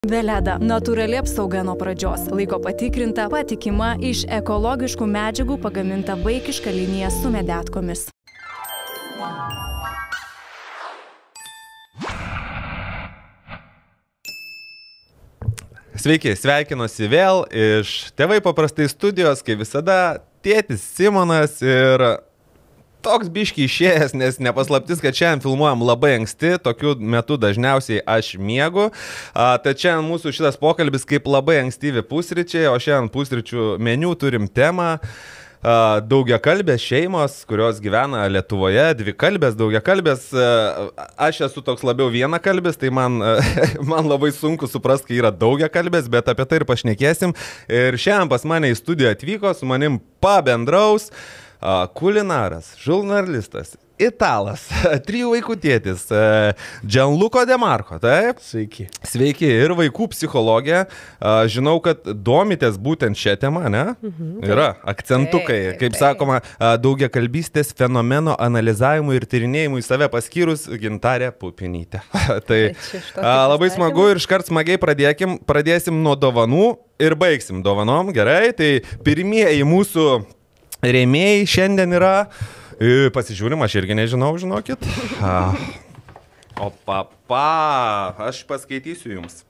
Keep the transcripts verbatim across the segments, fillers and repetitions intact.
Veleda – natūrali apsauga nuo pradžios, laiko patikrinta, patikima, iš ekologiškų medžiagų pagaminta vaikiška linija su medetkomis. Sveiki, sveikinuosi vėl iš Tėvai paprastai studijos, kaip visada, tėtis Simonas ir toks biški išėjęs, nes nepaslaptis, kad šiandien filmuojam labai anksti, tokiu metu dažniausiai aš miegu. A, tad šiandien mūsų šitas pokalbis kaip labai ankstyvi pusryčiai, o šiandien pusryčių meniu turim temą. Daugiakalbės šeimos, kurios gyvena Lietuvoje, dvikalbės, daugiakalbės. Aš esu toks labiau vienakalbis, tai man, man labai sunku suprasti, kai yra daugiakalbės, bet apie tai ir pašnekėsim. Ir šiandien pas mane į studiją atvyko, su manim pabendraus kulinaras, žurnalistas, italas, trijų vaikų tėtis, Gianluco De Marco, taip? Sveiki. Sveiki, ir vaikų psichologė. Žinau, kad domitės būtent šią temą, ne? Mhm. Yra akcentukai, taip, taip, kaip taip. Sakoma, daugiakalbystės fenomeno analizavimui ir tyrinėjimui save paskyrus Gintarė Pupinytė. Tai labai smagu ir iškart smagiai pradėkim, pradėsim nuo dovanų ir baigsim dovanom, gerai? Tai pirmieji mūsų rėmėjai šiandien yra... Pasižiūrim, aš irgi nežinau, žinokit. O papa, aš paskaitysiu jums.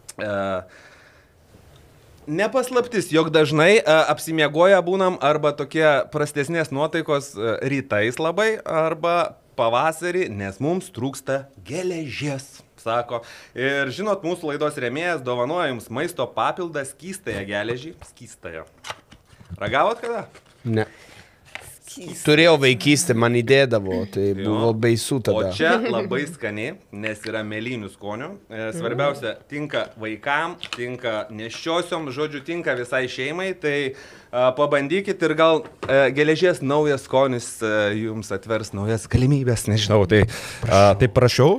Nepaslaptis, jog dažnai apsimiegoję būnam arba tokie prastesnės nuotaikos rytais labai, arba pavasarį, nes mums trūksta geležies, sako. Ir žinot, mūsų laidos rėmėjas dovanoja jums maisto papildą skystąją geležį. Skystąją. Ragavot kada? Ne. Turėjau vaikystę, man įdėdavo, tai buvo baisu tada. O čia labai skani, nes yra mėlynių skonių. Svarbiausia, tinka vaikam, tinka neščiosiom, žodžiu, tinka visai šeimai. Tai a, pabandykit ir gal a, geležies naujas skonis a, jums atvers naujas galimybės, nežinau. Tai, a, tai prašau.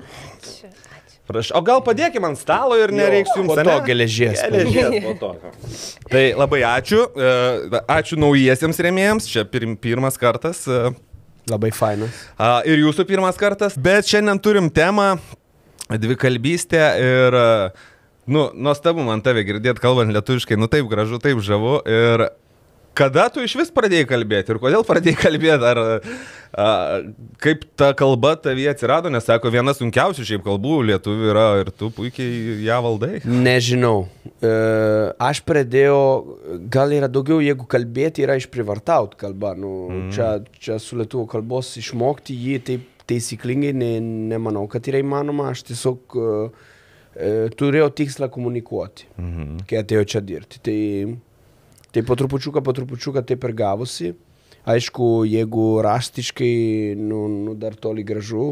Praš... O gal padėkime ant stalo ir nereiks jums... Po to geležies. Geležies po to. Tai labai ačiū. Ačiū naujiesiems rėmėjams. Čia pir pirmas kartas. Labai fainas. Ir jūsų pirmas kartas. Bet šiandien turim temą dvikalbystę ir... Nu, nuostabu man tave girdėti kalbant lietuviškai. Nu, taip gražu, taip žavu. Ir... Kada tu iš vis pradėjai kalbėti ir kodėl pradėjai kalbėti, ar a, kaip ta kalba tavyje atsirado, nes sako, viena sunkiausių šiaip kalbų lietuvių yra ir tu puikiai ją valdai? Nežinau. E, aš pradėjau, gal yra daugiau, jeigu kalbėti yra išprivartaut kalba. Nu, mm. čia, čia su lietuvių kalbos išmokti jį taip taisyklingai, ne, nemanau, kad yra įmanoma. Aš tiesiog e, turėjau tikslą komunikuoti, mm. kai atėjau čia dirbti. Tai... Tai po trupučiuką, po trupučiuką taip ir gavosi. Aišku, jeigu raštiškai, nu, nu dar toli gražu,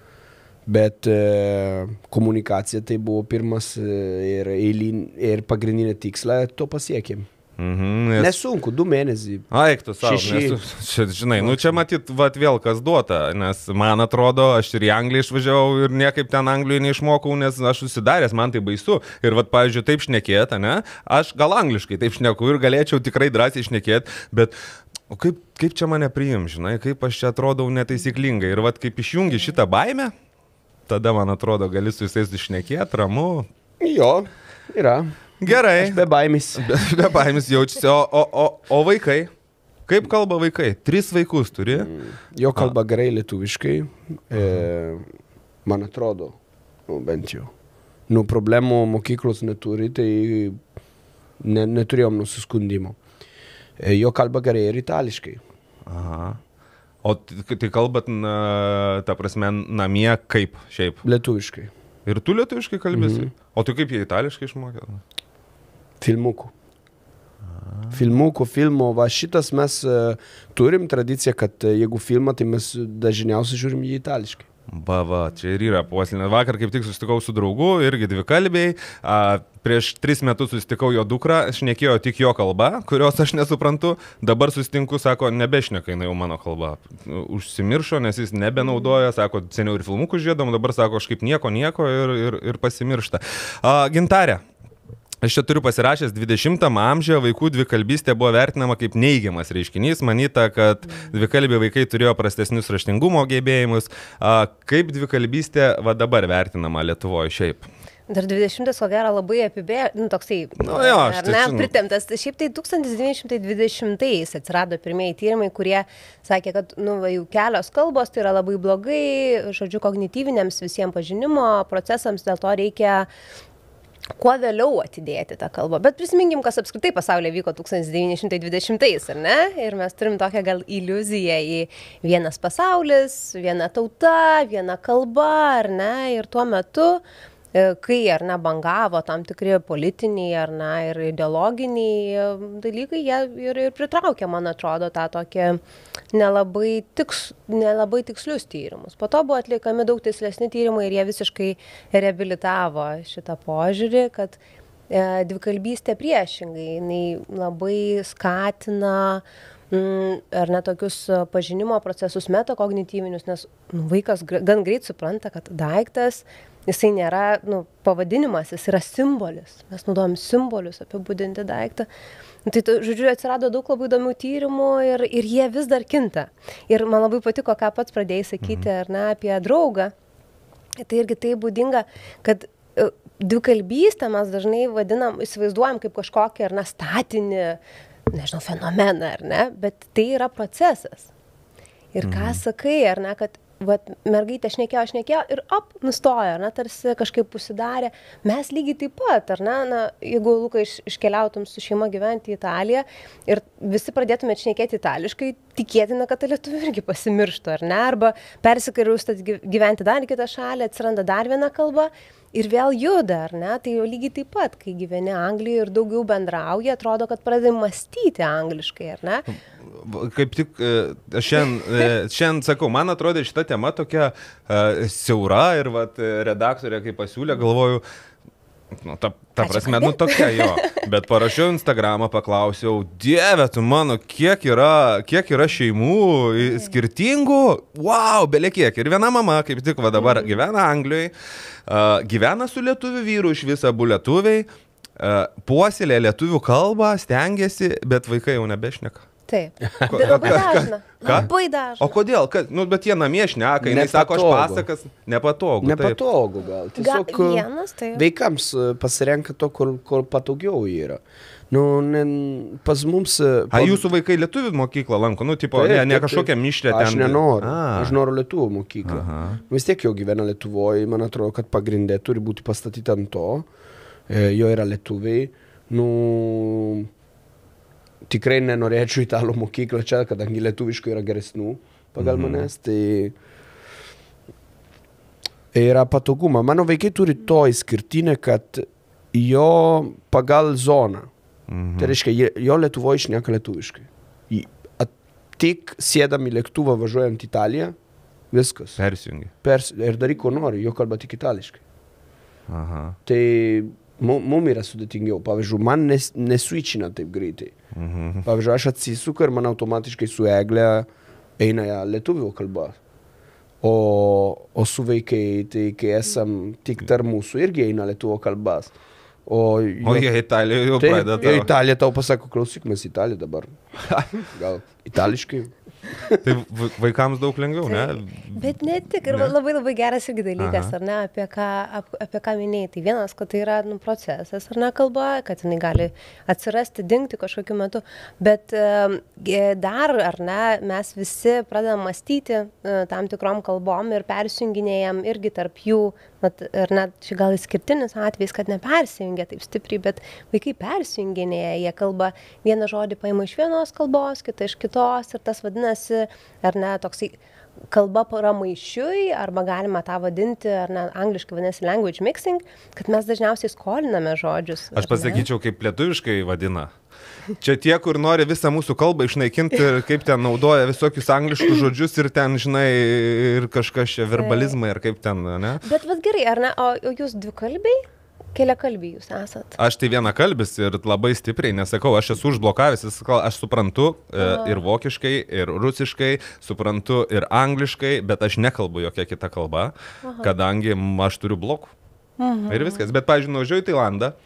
bet e, komunikacija tai buvo pirmas ir, eilin, ir pagrindinė tiksla, to pasiekėm. Mhm, nes... Nesunku, du mėnesiai. Aik tu savo, nes, čia, žinai, nu čia matyt, vat vėl kas duota, nes man atrodo, aš ir į Angliją išvažiavau ir niekaip ten Anglijoje neišmokau, nes aš susidaręs, man tai baisu. Ir vat, pavyzdžiui, taip šnekėt, ne? Aš gal angliškai taip šneku ir galėčiau tikrai drąsiai šnekėt, bet o kaip, kaip čia mane priim, žinai, kaip aš čia atrodau netaisyklingai. Ir vat, kaip išjungi šitą baimę, tada, man atrodo, gali su visais šnekėt, ramu. Jo, yra. Gerai. Aš be baimės. Be, be baimės jaučiasi. O, o, o, o vaikai? Kaip kalba vaikai? Tris vaikus turi? Jo kalba gerai lietuviškai. E, man atrodo, nu, bent jau. Nu, problemų mokyklos neturi, tai ne, neturėjom nusiskundimo. E, jo kalba gerai ir itališkai. Aha. O tai kalbat, na, ta prasme, namie kaip šiaip? Lietuviškai. Ir tu lietuviškai kalbėsi? Mhm. O tu kaip jie itališkai išmokė? Filmukų. Filmukų, filmo, va šitas mes uh, turim tradiciją, kad uh, jeigu filmą, tai mes dažniausiai žiūrim jį itališkai. Va, va, čia ir yra puoselė. Vakar kaip tik susitikau su draugu, irgi dvikalbiai. A, prieš tris metus susitikau jo dukrą, šnekėjo tik jo kalba, kurios aš nesuprantu. Dabar susitinku, sako, nebešneka jinai jau mano kalba. Užsimiršo, nes jis nebenaudoja, sako, seniau ir filmukų žiedom, dabar sako, aš kaip nieko, nieko ir, ir, ir pasimiršta. A, Gintarė. Aš čia turiu pasirašęs dvidešimtam amžiuje vaikų dvikalbystė buvo vertinama kaip neigiamas reiškinys. Manyta, kad dvikalbiai vaikai turėjo prastesnius raštingumo gebėjimus. A, kaip dvikalbystė va dabar vertinama Lietuvoje šiaip? Dar dvidešimtas, ko gero, labai apibė, nu, toksai, Nu jo, aš ar tai ne, žinau. pritemptas. Šiaip tai tūkstantis devyni šimtai dvidešimtais atsirado pirmieji tyrimai, kurie sakė, kad, nu, va, jau kelios kalbos tai yra labai blogai, žodžiu, kognityviniams visiems pažinimo procesams, dėl to reikia kuo vėliau atidėti tą kalbą. Bet prisiminkim, kas apskritai pasaulyje vyko tūkstantis devyni šimtai dvidešimtais, ar ne? Ir mes turim tokią gal iliuziją į vienas pasaulis, viena tauta, viena kalba, ar ne? Ir tuo metu, kai ar ne bangavo tam tikri politiniai ar ne ir ideologiniai dalykai, jie ir, ir pritraukė, man atrodo, tą tokį nelabai, tiks, nelabai tikslius tyrimus. Po to buvo atliekami daug tikslesni tyrimai ir jie visiškai reabilitavo šitą požiūrį, kad e, dvikalbystė priešingai, jinai labai skatina ar ne tokius pažinimo procesus metakognityvinius, nes nu, vaikas gan greit supranta, kad daiktas, jisai nėra nu, pavadinimas, jis yra simbolis. Mes naudojam simbolius apibūdinti daiktą. Tai, žodžiu, atsirado daug labai įdomių tyrimų ir, ir jie vis dar kinta. Ir man labai patiko, ką pats pradėjai sakyti, ar ne, apie draugą. Tai irgi tai būdinga, kad dvikalbystę mes dažnai vadinam, įsivaizduojam kaip kažkokį, ar ne, statinį, nežinau, fenomeną, ar ne, bet tai yra procesas. Ir ką sakai, ar ne, kad vat, mergaitė šnekėjo, šnekėjo ir op, nustojo, ar ne, tarsi kažkaip užsidarė. Mes lygiai taip pat, ar ne, na, jeigu, Luka, iš, iškeliautum su šeima gyventi į Italiją ir visi pradėtumėt šnekėti itališkai, tikėtina, kad lietuvių irgi pasimirštų, ar ne, arba persikariustat gyventi dar į kitą šalį, atsiranda dar viena kalba. Ir vėl juda, ar ne? Tai jau lygiai taip pat, kai gyveni Anglijoje ir daugiau bendrauja, atrodo, kad pradedi mąstyti angliškai, ar ne? Kaip tik aš šiandien, šiandien sakau, man atrodo šita tema tokia uh, siaura ir vat, redaktorė, kai pasiūlė, galvoju, nu, ta, ta prasme, nu tokia jo, bet parašiau Instagramą, paklausiau, Dieve, tu mano, kiek yra, kiek yra šeimų skirtingų, wow, belė kiek. Ir viena mama, kaip tik va dabar gyvena Anglijoje, uh, gyvena su lietuvių vyru, iš viso abu lietuviai, uh, puoselė lietuvių kalbą, stengiasi, bet vaikai jau nebešneka. Taip, bet labai dažna. Labai dažna. O kodėl? Kad, nu, bet jie namie šneka, jinai sako, aš pasakas, nepatogu. Nepatogu gal. Tiesiog Ga, vienas, tai... vaikams pasirenka to, kur, kur patogiau yra. Nu, ne, pas mums... A jūsų vaikai lietuvių mokyklą lanko? Nu, tipo, taip, ne, ne kažkokią mišrę ten. Aš nenoriu. A. Aš noriu lietuvių mokyklą. Aha. Vis tiek jau gyvena Lietuvoje, man atrodo, kad pagrindė turi būti pastatyti ant to. E, jo yra lietuviai. Nu... Tikrai nenorėčiau italų mokyklą čia, kadangi lietuviškai yra geresnių pagal mm-hmm. manęs, tai yra patoguma. Mano vaikai turi to išskirtinę, kad jo pagal zoną, mm-hmm. tai reiškia, jo Lietuvoje šneka lietuviškai. Tik sėdam į lėktuvą važiuojant į Italiją, viskas. Persijungi. Pers, ir daryk, ko nori, jo kalba tik itališkai. Aha. Tai mum yra sudėtingiau. Pavyzdžiui, man nes, nesvičina taip greitai. Mhm. Pavyzdžiui, aš atsisuku ir man automatiškai su Egle eina lietuvių kalba. O, o su vaikai, tai kai esam tik tarp mūsų, irgi eina lietuvių kalbas. O, o jie Italijoje jau tai, pradeda tavo. Italija tau pasako, klausyk, mes Italija dabar. Gal itališkai. Tai vaikams daug lengviau, ne? Bet ne tik, ir ne? labai labai geras irgi dalykas, Aha. ar ne, apie ką, ap, apie ką minėjai. Tai vienas, kad tai yra nu, procesas, ar ne, kalba, kad jinai gali atsirasti, dingti kažkokiu metu, bet e, dar, ar ne, mes visi pradedam mąstyti e, tam tikrom kalbom ir persijunginėjam irgi tarp jų, mat, ar net čia gal išskirtinis atvejis, kad nepersijungia taip stipriai, bet vaikai persijunginėja, jie kalba vieną žodį paima iš vienos kalbos, kitą iš kitos ir tas vadina ar ne, toksai kalba paramaišiui, arba galima tą vadinti, ar ne, angliškai vadinasi language mixing, kad mes dažniausiai skoliname žodžius. Aš pasakyčiau, kaip lietuviškai vadina. Čia tie, kur nori visą mūsų kalbą išnaikinti ir kaip ten naudoja visokius angliškus žodžius ir ten, žinai, ir kažkas čia verbalizmai, ar kaip ten, ne? Bet vat gerai, ar ne, o, o jūs dvikalbiai? Keliakalbiai jūs esat. Aš tai vienakalbis ir labai stipriai, nesakau, aš esu užblokavęs, aš suprantu Aha. ir vokiškai, ir rusiškai, suprantu ir angliškai, bet aš nekalbu jokia kita kalba, Aha. kadangi aš turiu blokų. Aha. Ir viskas. Bet, pavyzdžiui, nuvažiuoju į Tailandą,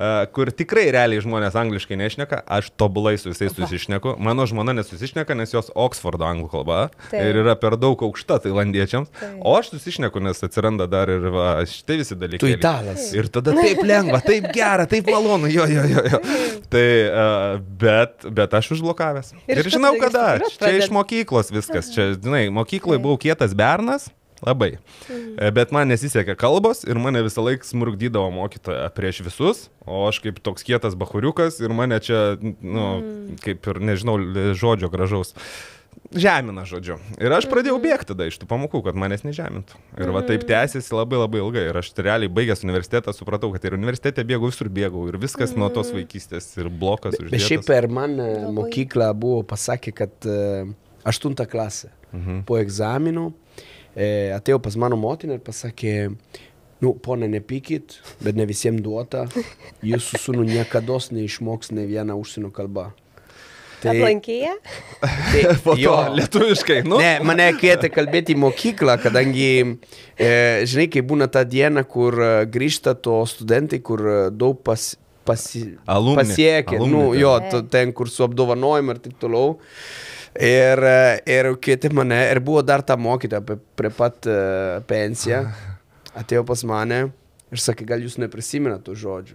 kur tikrai realiai žmonės angliškai nešneka, aš tobulai su visais susišneku. Mano žmona nesusišneka, nes jos Oksfordo anglų kalba Taip. ir yra per daug aukšta tailandiečiams. Taip. O aš susišneku, nes atsiranda dar ir va, šitai visi dalykai. Tu italas. Ir tada taip lengva, taip gera, taip malonu, jo, jo, jo. jo. Tai, uh, bet, bet aš užblokavęs. Ir Ir iš žinau, karto kada. registruot Čia iš pradėt. mokyklos viskas. Čia, žinai, mokykloje buvau kietas bernas. Labai. Mhm. Bet man nesisekė kalbos ir mane visą laiką smurgdydavo mokytoja prieš visus, o aš kaip toks kietas bahuriukas ir mane čia, nu, kaip ir nežinau, žodžio gražaus. Žemina, žodžiu. Ir aš pradėjau bėgti tada iš tų pamokų, kad manęs nežemintų. Ir va taip tęsiasi labai labai ilgai. Ir aš realiai baigęs universitetą supratau, kad ir universitete bėgau, visur bėgau. Ir viskas nuo tos vaikystės. Ir blokas uždėtas. Bet šiaip per man mokyklą buvo pasakė, kad uh, aštunta klasė Mhm. po egzaminų e, atėjo pas mano motiną ir pasakė, nu, pone, nepykit, bet ne visiems duota, jūsų sūnų niekados neišmoks ne vieną užsienio kalbą. Tai... Aplankėje? Tai, Po to lietuviškai, nu. Ne, mane kvietė kalbėti į mokyklą, kadangi, e, žinai, kai būna ta diena, kur e, grįžta to studentai, kur e, daug pas, pasi, Alumni. pasiekė, Alumni, nu, tai. jo, t- ten, kur su apdovanojimai ir taip toliau. Ir, e, ir kvietė mane, ir buvo dar ta mokytoja prie, prie pat e, pensiją, atėjo pas mane ir sakė, gal jūs neprisimenat tų žodžių.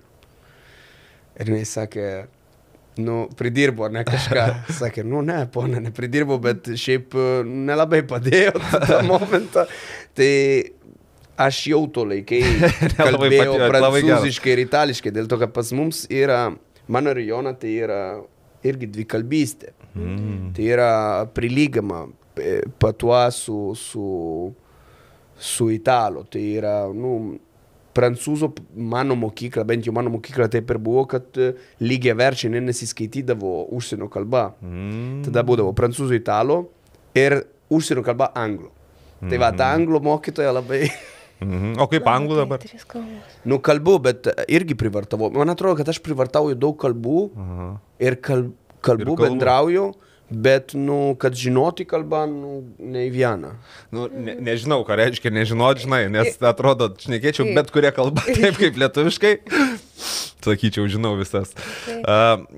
Ir jinai sakė, nu, pridirbo, ne kažką. Sakė, nu, ne, pone, nepridirbo, bet šiaip nelabai padėjo tą momentą. Tai aš jau to laikai kalbėjau patėjo, labai geras. prancūziškai ir itališkai, dėl to, kad pas mums yra, mano regione tai yra irgi dvikalbystė. Mm. Tai yra prilygama patuo su, su, su italo. Tai yra, nu, prancūzų mano mokykla, bent jau mano mokykla taip ir buvo, kad lygiai verčiai nesiskaitydavo užsienio kalba. Mm. Tada būdavo prancūzų italo ir užsienio kalba anglų. Mm. Tai va, ta anglų mokytoja labai... Mhm. O kaip anglų dabar? Nu, kalbu, bet irgi privartavau. Man atrodo, kad aš privartauju daug kalbų Aha. ir kalb, kalbu, ir kalbu, bendrauju, bet, nu, kad žinoti kalbą, nu, ne į vieną. Nu, ne, nežinau, ką reiškia nežinot, žinai, nes atrodo, šnekėčiau bet kurią kalbą, taip kaip lietuviškai. Sakyčiau, žinau visas. Uh,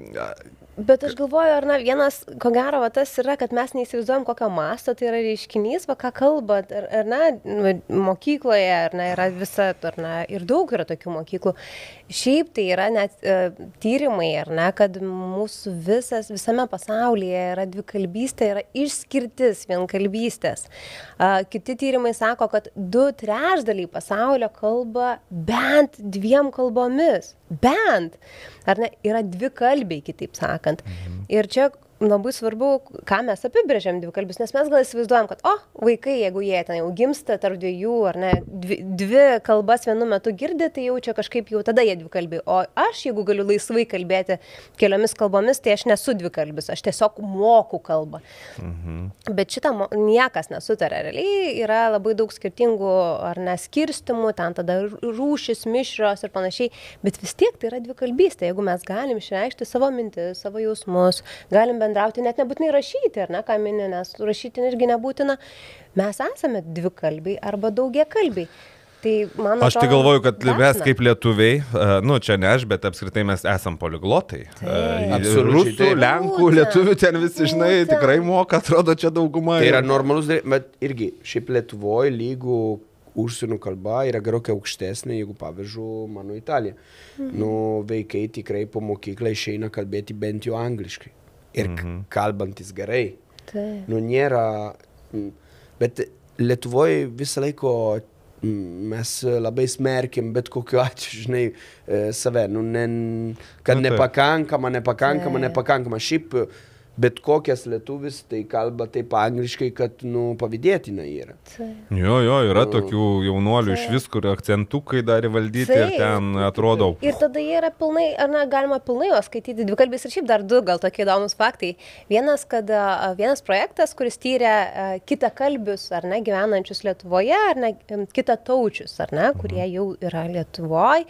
Bet aš galvoju, ar na, vienas, ko gero, va, tas yra, kad mes neįsivaizduojam, kokio masto tai yra reiškinys, va, ką kalbat, ar, ar na, mokykloje, ar na, yra visa, ar na, ir daug yra tokių mokyklų. Šiaip tai yra net e, tyrimai, ar ne, kad mūsų visas, visame pasaulyje yra dvikalbystė, yra išskirtis vienkalbystės. E, kiti tyrimai sako, kad du trečdaliai pasaulio kalba bent dviem kalbomis. Bent. Ar ne, yra dvi kalbiai, kitaip sakant. Mhm. Ir čia labai svarbu, ką mes apibrėžiam dvikalbius, nes mes gal įsivaizduojam, kad, o, vaikai, jeigu jie ten jau gimsta tarp dviejų, ar ne, dvi, dvi kalbas vienu metu girdi, tai jau čia kažkaip jau tada jie dvikalbiai. O aš, jeigu galiu laisvai kalbėti keliomis kalbomis, tai aš nesu dvikalbis, aš tiesiog moku kalbą. Mhm. Bet šitą niekas nesutarė. Realiai yra labai daug skirtingų, ar ne, skirstimų, ten tada rūšis, mišrios ir panašiai, bet vis tiek tai yra dvikalbystė. Jeigu mes galim išreikšti savo mintis, savo jausmus, galim bendrauti, net nebūtinai rašyti, ar ne, ką mini, nes rašyti irgi nebūtina. Mes esame dvikalbiai arba daugiakalbiai. Tai man aš tai atrodo, galvoju, kad drąsina. mes kaip lietuviai, uh, nu čia ne aš, bet apskritai mes esam poliglotai. Uh, Absoliučiai rusų, taip. lenkų, Būtent. lietuvių ten visi, žinai, Būtent. tikrai moka, atrodo, čia dauguma. Tai yra normalus, daly- bet irgi, šiaip Lietuvoje lygų užsienio kalba yra gerokai aukštesnė, jeigu pavyzdžiui mano Italija. Mhm. Nu, vaikai tikrai po mokyklą išeina kalbėti bent jau angliškai. Ir mhm. kalbantis gerai. Taip. Nu, nėra... mm, Bet Lietuvoje visą laiko mm, mes labai smerkiam bet kokiu atveju, žinai, e, save. Nu, ne, kad Nu, taip. nepakankama, nepakankama, Taip. nepakankama. Šiaip bet kokias lietuvis tai kalba taip angliškai, kad, nu, pavydėtina yra. Taip. Jo, jo, yra tokių jaunuolių iš vis, kur akcentukai dar įvaldyti ir Taip. ten atrodo. Ir tada jie yra pilnai, ar ne, galima pilnai jo skaityti dvikalbis ir šiaip dar du gal tokie įdomus faktai. Vienas, kad a, vienas projektas, kuris tyrė a, kitą kalbius, ar ne, gyvenančius Lietuvoje, ar ne, kitą taučius, ar ne, kurie jau yra Lietuvoje.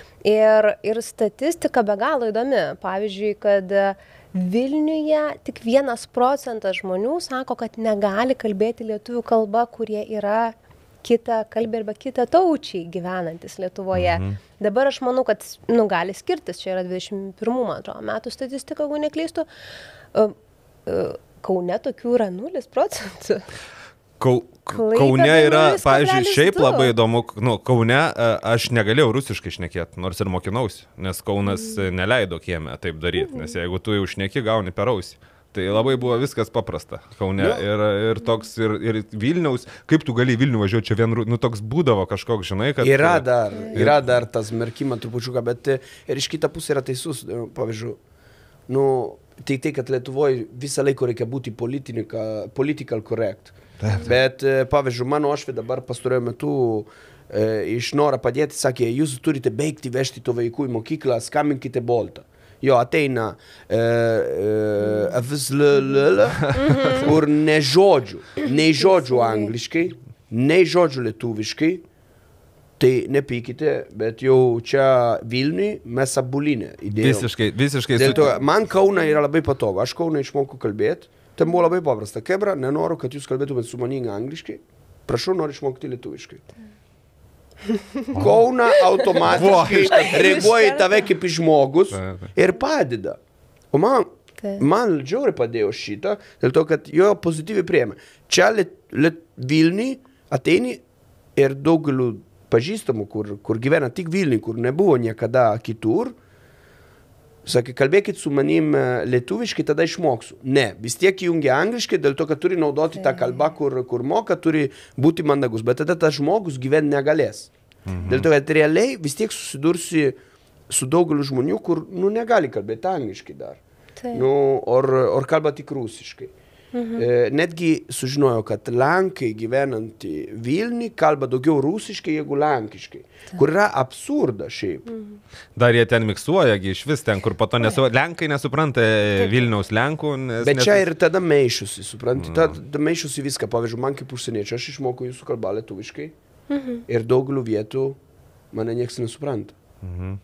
Ir, ir statistika be galo įdomi. Pavyzdžiui, kad a, Vilniuje tik vienas procentas žmonių sako, kad negali kalbėti lietuvių kalba, kurie yra kitą kalbę arba kitą taučiai gyvenantis Lietuvoje. Mhm. Dabar aš manau, kad nu, gali skirtis, čia yra dvidešimt pirmų man atrodo, metų statistika, jeigu neklystu. Uh, uh, Kaune tokių yra nulis procentų. Kau, Kaune yra, pavyzdžiui, šiaip labai įdomu, nu, Kaune aš negalėjau rusiškai šnekėti, nors ir mokinausi, nes Kaunas mm. neleido kieme taip daryti, mm. nes jeigu tu jau šneki, gauni per ausį. Tai labai buvo viskas paprasta Kaune ja. ir, ir toks, ir, ir Vilniaus, kaip tu gali Vilnių važiuoti čia vien, nu toks būdavo kažkoks, žinai, kad... Yra dar, yra dar tas merkimą trupučiuką, bet ir iš kitą pusę yra teisus, pavyzdžiui, nu, tai tai, kad Lietuvoje visą laiką reikia būti political correct. Taip. Bet, pavyzdžiui, mano ošvė dabar pastaruoju metu e, iš norą padėti, sakė, jūs turite baigti vežti to vaikų į mokyklą, skambinkite Boltą. Jo, ateina e, e, vzll, kur ne žodžių, nei žodžių angliškai, nei žodžių lietuviškai, tai nepykite, bet jau čia Vilniui mes abulinę įdėjom. Visiškai, visiškai. Dėl to, man Kauna yra labai patogu, aš Kauna išmokau kalbėti. Ten buvo labai paprasta. Kebra, nenoriu, kad jūs kalbėtumėt su maninga angliškai. Prašau, noriu išmokti lietuviškai. Kauna automatiškai reaguoja į tave kaip į žmogus ir padeda. O man, man džiauriai padėjo šitą, dėl to, kad jo pozityviai priėmė. Čia Liet, Liet, Vilniui ateini ir daugeliu pažįstamų, kur, kur gyvena tik Vilniui, kur nebuvo niekada kitur, sakė, kalbėkit su manim lietuviškai, tada išmoksiu. Ne, vis tiek įjungia angliškai, dėl to, kad turi naudoti tą kalbą, kur, kur moka, turi būti mandagus. Bet tada tas žmogus gyventi negalės. Mhm. Dėl to, kad realiai vis tiek susidursi su daugeliu žmonių, kur nu, negali kalbėti angliškai dar. Nu, or, or kalba tik rusiškai. Mhm. E, netgi sužinojo, kad Lenkai gyvenantį Vilniui kalba daugiau rusiškai, jeigu lenkiškai. Ta. Kur yra absurda šiaip. Mhm. Dar jie ten miksuoja, iš vis ten, kur po to nesu... Lenkai nesupranta Vilniaus Lenkų. Nes, Bet nes... čia ir tada meišusi, supranti. Mhm. Tada meišusi viską. Pavyzdžiui, man kaip užsieniečio, aš išmokau jūsų kalbą lietuviškai. Mhm. Ir daugeliu vietų mane nieks nesupranta. Mhm.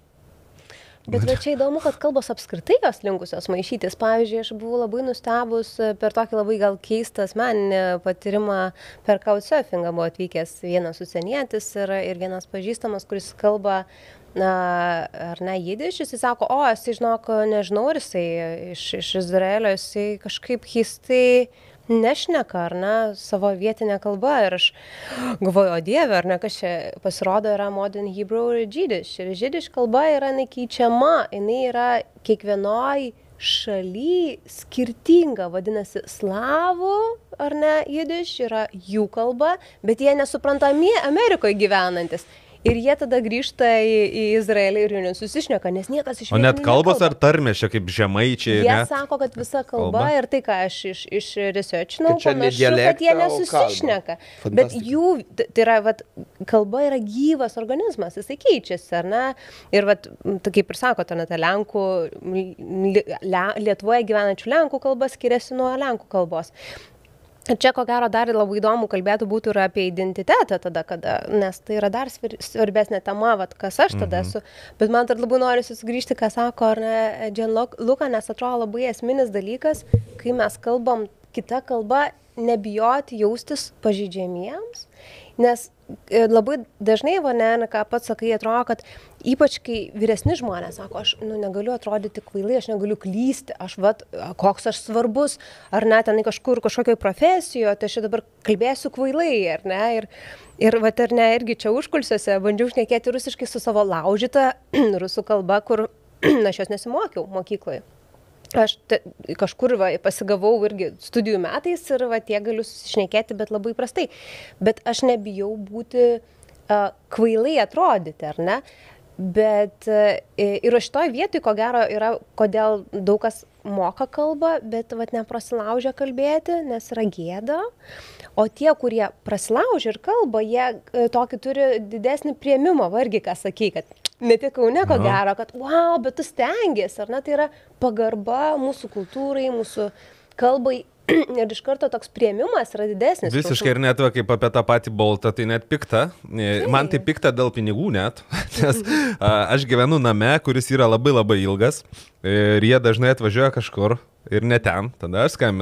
Bet va čia įdomu, kad kalbos apskritai jos linkusios maišytis. Pavyzdžiui, aš buvau labai nustebus per tokį labai gal keistą asmeninį patyrimą per couchsurfingą. Buvo atvykęs vienas užsienietis ir, ir vienas pažįstamas, kuris kalba, na, ar ne, jidiš. Jisai sako, o, jisai, žinok, nežinau, ir jisai iš, iš Izraelio, jisai kažkaip keistai nešneka, ar ne, savo vietinę kalbą. Ir aš galvoju, o Dieve, ar ne, kas čia pasirodo yra modern Hebrew ir Jidish. Ir Jidish kalba yra nekeičiama, jinai yra kiekvienoj šaly skirtinga, vadinasi, slavų, ar ne, Jidish yra jų kalba, bet jie nesuprantami Amerikoje gyvenantis. Ir jie tada grįžta į, į Izraelį ir jų nesusišneka, nes niekas iš vietinių nekalba. O net kalbos ar tarmės čia kaip žemaičiai? Jie net? Sako, kad visa kalba, kalba ir tai, ką aš iš, iš researchinau, panašu, kad jie nesusišneka. Bet jų, tai yra, vat, kalba yra gyvas organizmas, jisai keičiasi, ar ne? Ir vat, kaip ir sako, ta Lenkų, Lietuvoje gyvenančių Lenkų kalba skiriasi nuo Lenkų kalbos. Ir čia, ko gero, dar labai įdomu kalbėtų būtų ir apie identitetą tada, kada, nes tai yra dar svarbesnė tema, vat, kas aš tada esu. Mhm. Bet man dar labai norisi sugrįžti, ką sako, ar ne, Gianluca, nes atrodo labai esminis dalykas, kai mes kalbam kitą kalbą, nebijoti jaustis pažeidžiamiems, nes labai dažnai, va, ne, ką pats sakai, atrodo, kad ypač kai vyresni žmonės sako, aš nu, negaliu atrodyti kvailai, aš negaliu klysti, aš vat, koks aš svarbus, ar net tenai kažkur kažkokioj profesijoje, tai aš dabar kalbėsiu kvailai, ar ne, ir, ir vat, ar ne, irgi čia užkulsiuose bandžiau šnekėti rusiškai su savo laužyta rusų kalba, kur aš jos nesimokiau mokykloje. Aš te, kažkur va, pasigavau irgi studijų metais ir va, tie galiu susišnekėti, bet labai prastai. Bet aš nebijau būti uh, kvailai atrodyti, ar ne? Bet uh, ir šitoj vietoj, ko gero, yra, kodėl daug kas moka kalbą, bet va, neprasilaužia kalbėti, nes yra gėda. O tie, kurie prasilaužia ir kalba, jie uh, tokį turi didesnį priėmimą, vargi, ką sakai, kad ne tik Kaune, ko gero, kad wow, bet tu stengiesi, ar ne, tai yra pagarba mūsų kultūrai, mūsų kalbai ir iš karto toks priėmimas yra didesnis. Visiškai ir net, va, kaip apie tą patį Boltą, tai net pikta. Man tai pikta dėl pinigų net, nes aš gyvenu name, kuris yra labai labai ilgas ir jie dažnai atvažiuoja kažkur ir ne ten, tada aš skambinu.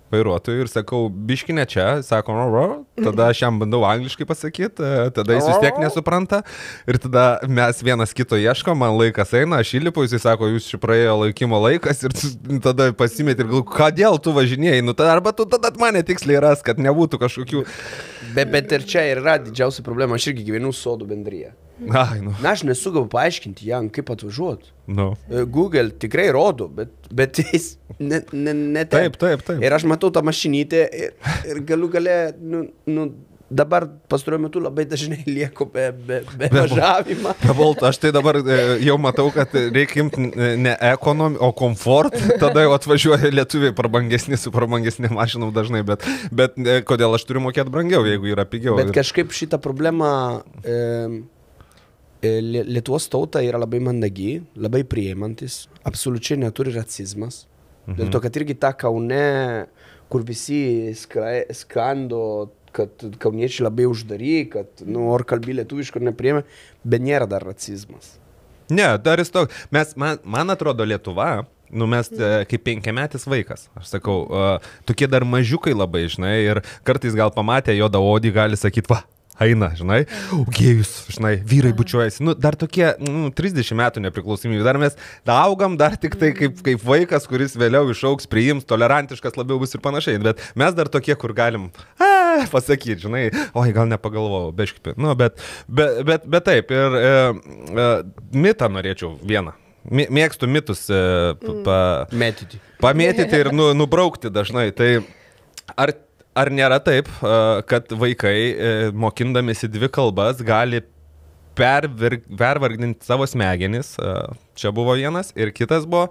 vairuotojui ir sakau, biškinė čia, sako, ro, tada aš jam bandau angliškai pasakyti, tada jis vis tiek nesupranta ir tada mes vienas kito ieško, man laikas eina, aš įlipu, jis sako, jūs čia praėjo laikymo laikas ir tada pasimėti ir galvoju, kodėl tu važinėjai, nu tada arba tu tada mane tiksliai ras, kad nebūtų kažkokių... Bet, bet ir čia yra didžiausia problema, aš irgi gyvenu sodų bendryje. Ai, nu. Na, aš nesugebu paaiškinti jam, kaip atvažiuoti. Nu. Google tikrai rodo, bet, bet jis ne, ne, ne taip. Taip, taip, taip. Ir aš matau tą mašinytę ir, ir galiu galę, nu, nu, dabar pastaruoju metu labai dažnai lieku be, be, be važiavimą. Be bolto, aš tai dabar jau matau, kad reikia imti ne ekonomį, o komfort, tada jau atvažiuoja lietuviai prabangesni su prabangesnė mašinom dažnai, bet, bet kodėl aš turiu mokėti brangiau, jeigu yra pigiau. Bet kažkaip šitą problemą... E, Lietuvos tauta yra labai mandagi, labai priimantis, absoliučiai neturi rasizmas. Mhm. Dėl to, kad irgi ta Kaune, kur visi skando, kad kauniečiai labai uždary, kad nu, ar kalbi lietuviškai nepriėmė, bet nėra dar rasizmas. Ne, dar jis toks. Mes, man, man atrodo, Lietuva, nu mes kaip penkiametis vaikas, aš sakau, uh, tokie dar mažiukai labai, žinai, ir kartais gal pamatę juodaodį gali sakyti, va, eina, žinai, gėjus, žinai, vyrai bučiuojasi, nu, dar tokie, nu, trisdešimt metų nepriklausomybė, dar mes da augam, dar tik tai kaip, kaip vaikas, kuris vėliau išaugs, priims, tolerantiškas labiau bus ir panašiai, bet mes dar tokie, kur galim, a, pasakyti, žinai, oi, gal nepagalvojau, beškipi, nu, bet, bet, bet, bet taip, ir e, e, mitą norėčiau vieną. Mėgstu mitus e, pa, Mėtyti. Pamėtyti ir nu, nubraukti dažnai, tai ar Ar nėra taip, kad vaikai, mokindamėsi dvi kalbas, gali pervirg, pervargdinti savo smegenis? Čia buvo vienas. Ir kitas buvo,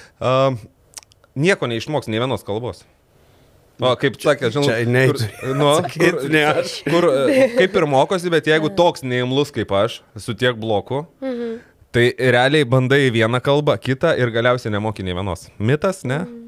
nieko neišmoks nei vienos kalbos. O, kaip sakė, žinau, kur, nu, kur, ne aš. Kur, kaip ir mokosi, bet jeigu toks neimlus kaip aš, su tiek blokų, mhm. tai realiai bandai vieną kalbą, kitą ir galiausiai nemoki nei vienos. Mitas, ne? Mhm.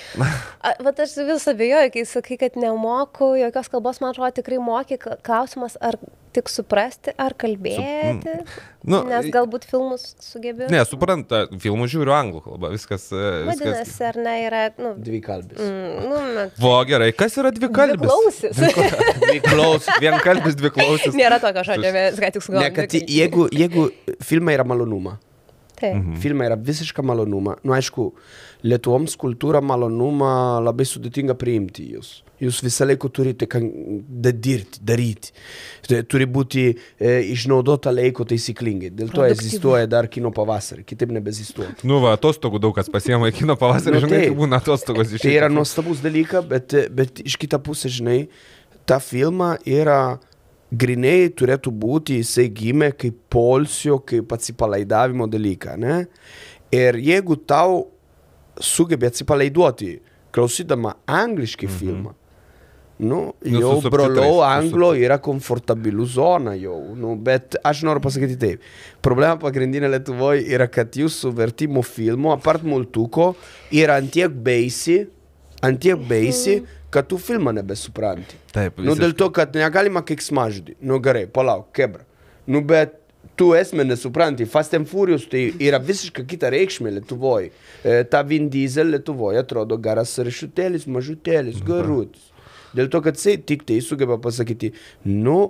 Vat aš vis abejoju, kai sakai, kad nemoku jokios kalbos, man atrodo, tikrai moki. Klausimas, ar tik suprasti, ar kalbėti, Sup, nu, nes galbūt filmus sugebėjau. Ne, supranta, filmų žiūriu anglų kalbą, viskas. Vadinasi, viskas... ar ne, yra, nu... Dvi kalbis. Mm, nu, met... Vo, gerai, kas yra dvi kalbis? Dvi klausis. Dvi klausis. Vien kalbis, dvi klausis. Nėra tokio žodžio, mes ką tik sugalvojame. Ne, kad jeigu, jeigu filmai yra malonuma, tai. Mhm. Filmai yra visiška malonuma, nu aišku, Lietuvoms kultūra malonumą labai sudėtinga priimti jūs. Jūs visą laiką turite dirbti, daryti. Turi būti e, išnaudota laiko taisyklingai. Dėl to egzistuoja dar kino pavasarį, kitaip nebezistuoja. Nu va, atostogų daug kas pasiema į kino pavasarį, nu, žinai, tai būna atostogos iš. Tai yra nuostabus dalykas, bet, bet iš kita pusė, žinai, ta filma yra grinai turėtų būti, jisai gimė kaip polsio, kaip atsipalaidavimo dalyką, ne? Ir jeigu tau sugebi atsipalaiduoti, klausydama angliškai mm-hmm. filmą, nu, nu jau brolau anglo yra komfortabilų zona jau, nu, bet aš noriu pasakyti taip. Problema pagrindinė Lietuvoje yra, kad jūsų vertimo filmo, apart multuko, yra antiek baisi, antiek baisi, kad tu filmą nebesupranti. Taip, nu, dėl to, kad negalima keiksmažodį. Nu, gerai, palauk, kebra. Nu, bet tu esmę nesupranti. Fast and Furious tai yra visiškai kita reikšmė Lietuvoje. E, ta Vin Diesel Lietuvoje atrodo geras riešutėlis, mažutėlis, garutis. Dėl to, kad jisai tik tai sugeba pasakyti, nu,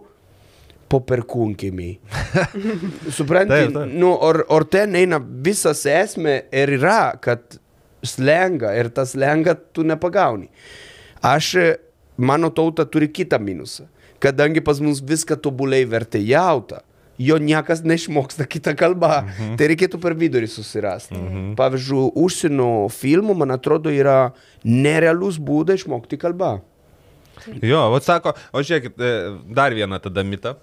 po perkūnkimiai. Supranti? Taip, taip. Nu, or, or ten eina visas esmė ir yra, kad slenga ir tą slengą tu nepagauni. Aš, mano tauta turi kitą minusą. Kadangi pas mus viską tobuliai vertėjauta, jo niekas neišmoksta kitą kalbą. Mhm. Tai reikėtų per vidurį susirasti. Mhm. Pavyzdžiui, užsienio filmų, man atrodo, yra nerealus būdas išmokti kalbą. Jo, vat sako, o žiūrėkit, dar vieną tada mitą.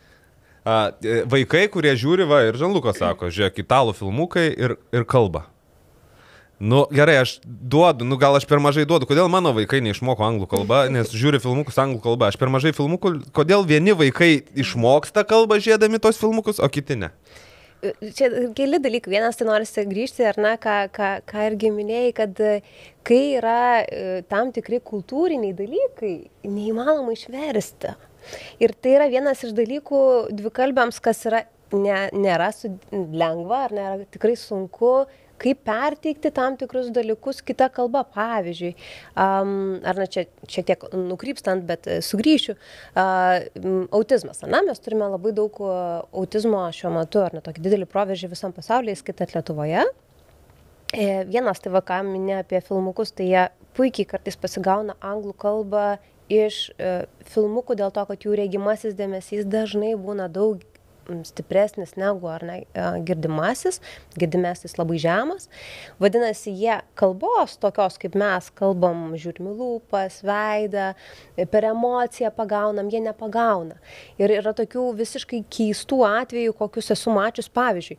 Vaikai, kurie žiūri, va, ir Žanlukas sako, žiūrėk, italų filmukai ir, ir kalba. Nu, gerai, aš duodu, nu gal aš per mažai duodu. Kodėl mano vaikai neišmoko anglų kalbą, nes žiūri filmukus anglų kalbą. Aš per mažai filmukų, kodėl vieni vaikai išmoksta kalbą žiūrėdami tos filmukus, o kiti ne? Čia keli dalykai. Vienas, tai norisi grįžti, ar ne, ką, ką, ką irgi minėjai, kad kai yra tam tikri kultūriniai dalykai, neįmanoma išversti. Ir tai yra vienas iš dalykų dvikalbiams, kas yra ne, nėra su, lengva, ar nėra tikrai sunku, kaip perteikti tam tikrus dalykus kita kalba. Pavyzdžiui, um, ar na čia šiek tiek nukrypstant, bet sugrįšiu, uh, autizmas. Na, mes turime labai daug autizmo šiuo metu, ar ne tokį didelį proveržį visam pasaulyje, skaitant Lietuvoje. E, vienas, tai va, ką minė apie filmukus, tai jie puikiai kartais pasigauna anglų kalbą iš e, filmukų dėl to, kad jų regimasis dėmesys dažnai būna daug stipresnis negu ar ne, girdimasis, girdimesnis labai žemas. Vadinasi, jie kalbos tokios, kaip mes kalbam, žiūrim į lūpas, veidą, per emociją pagaunam, jie nepagauna. Ir yra tokių visiškai keistų atvejų, kokius esu mačius. Pavyzdžiui,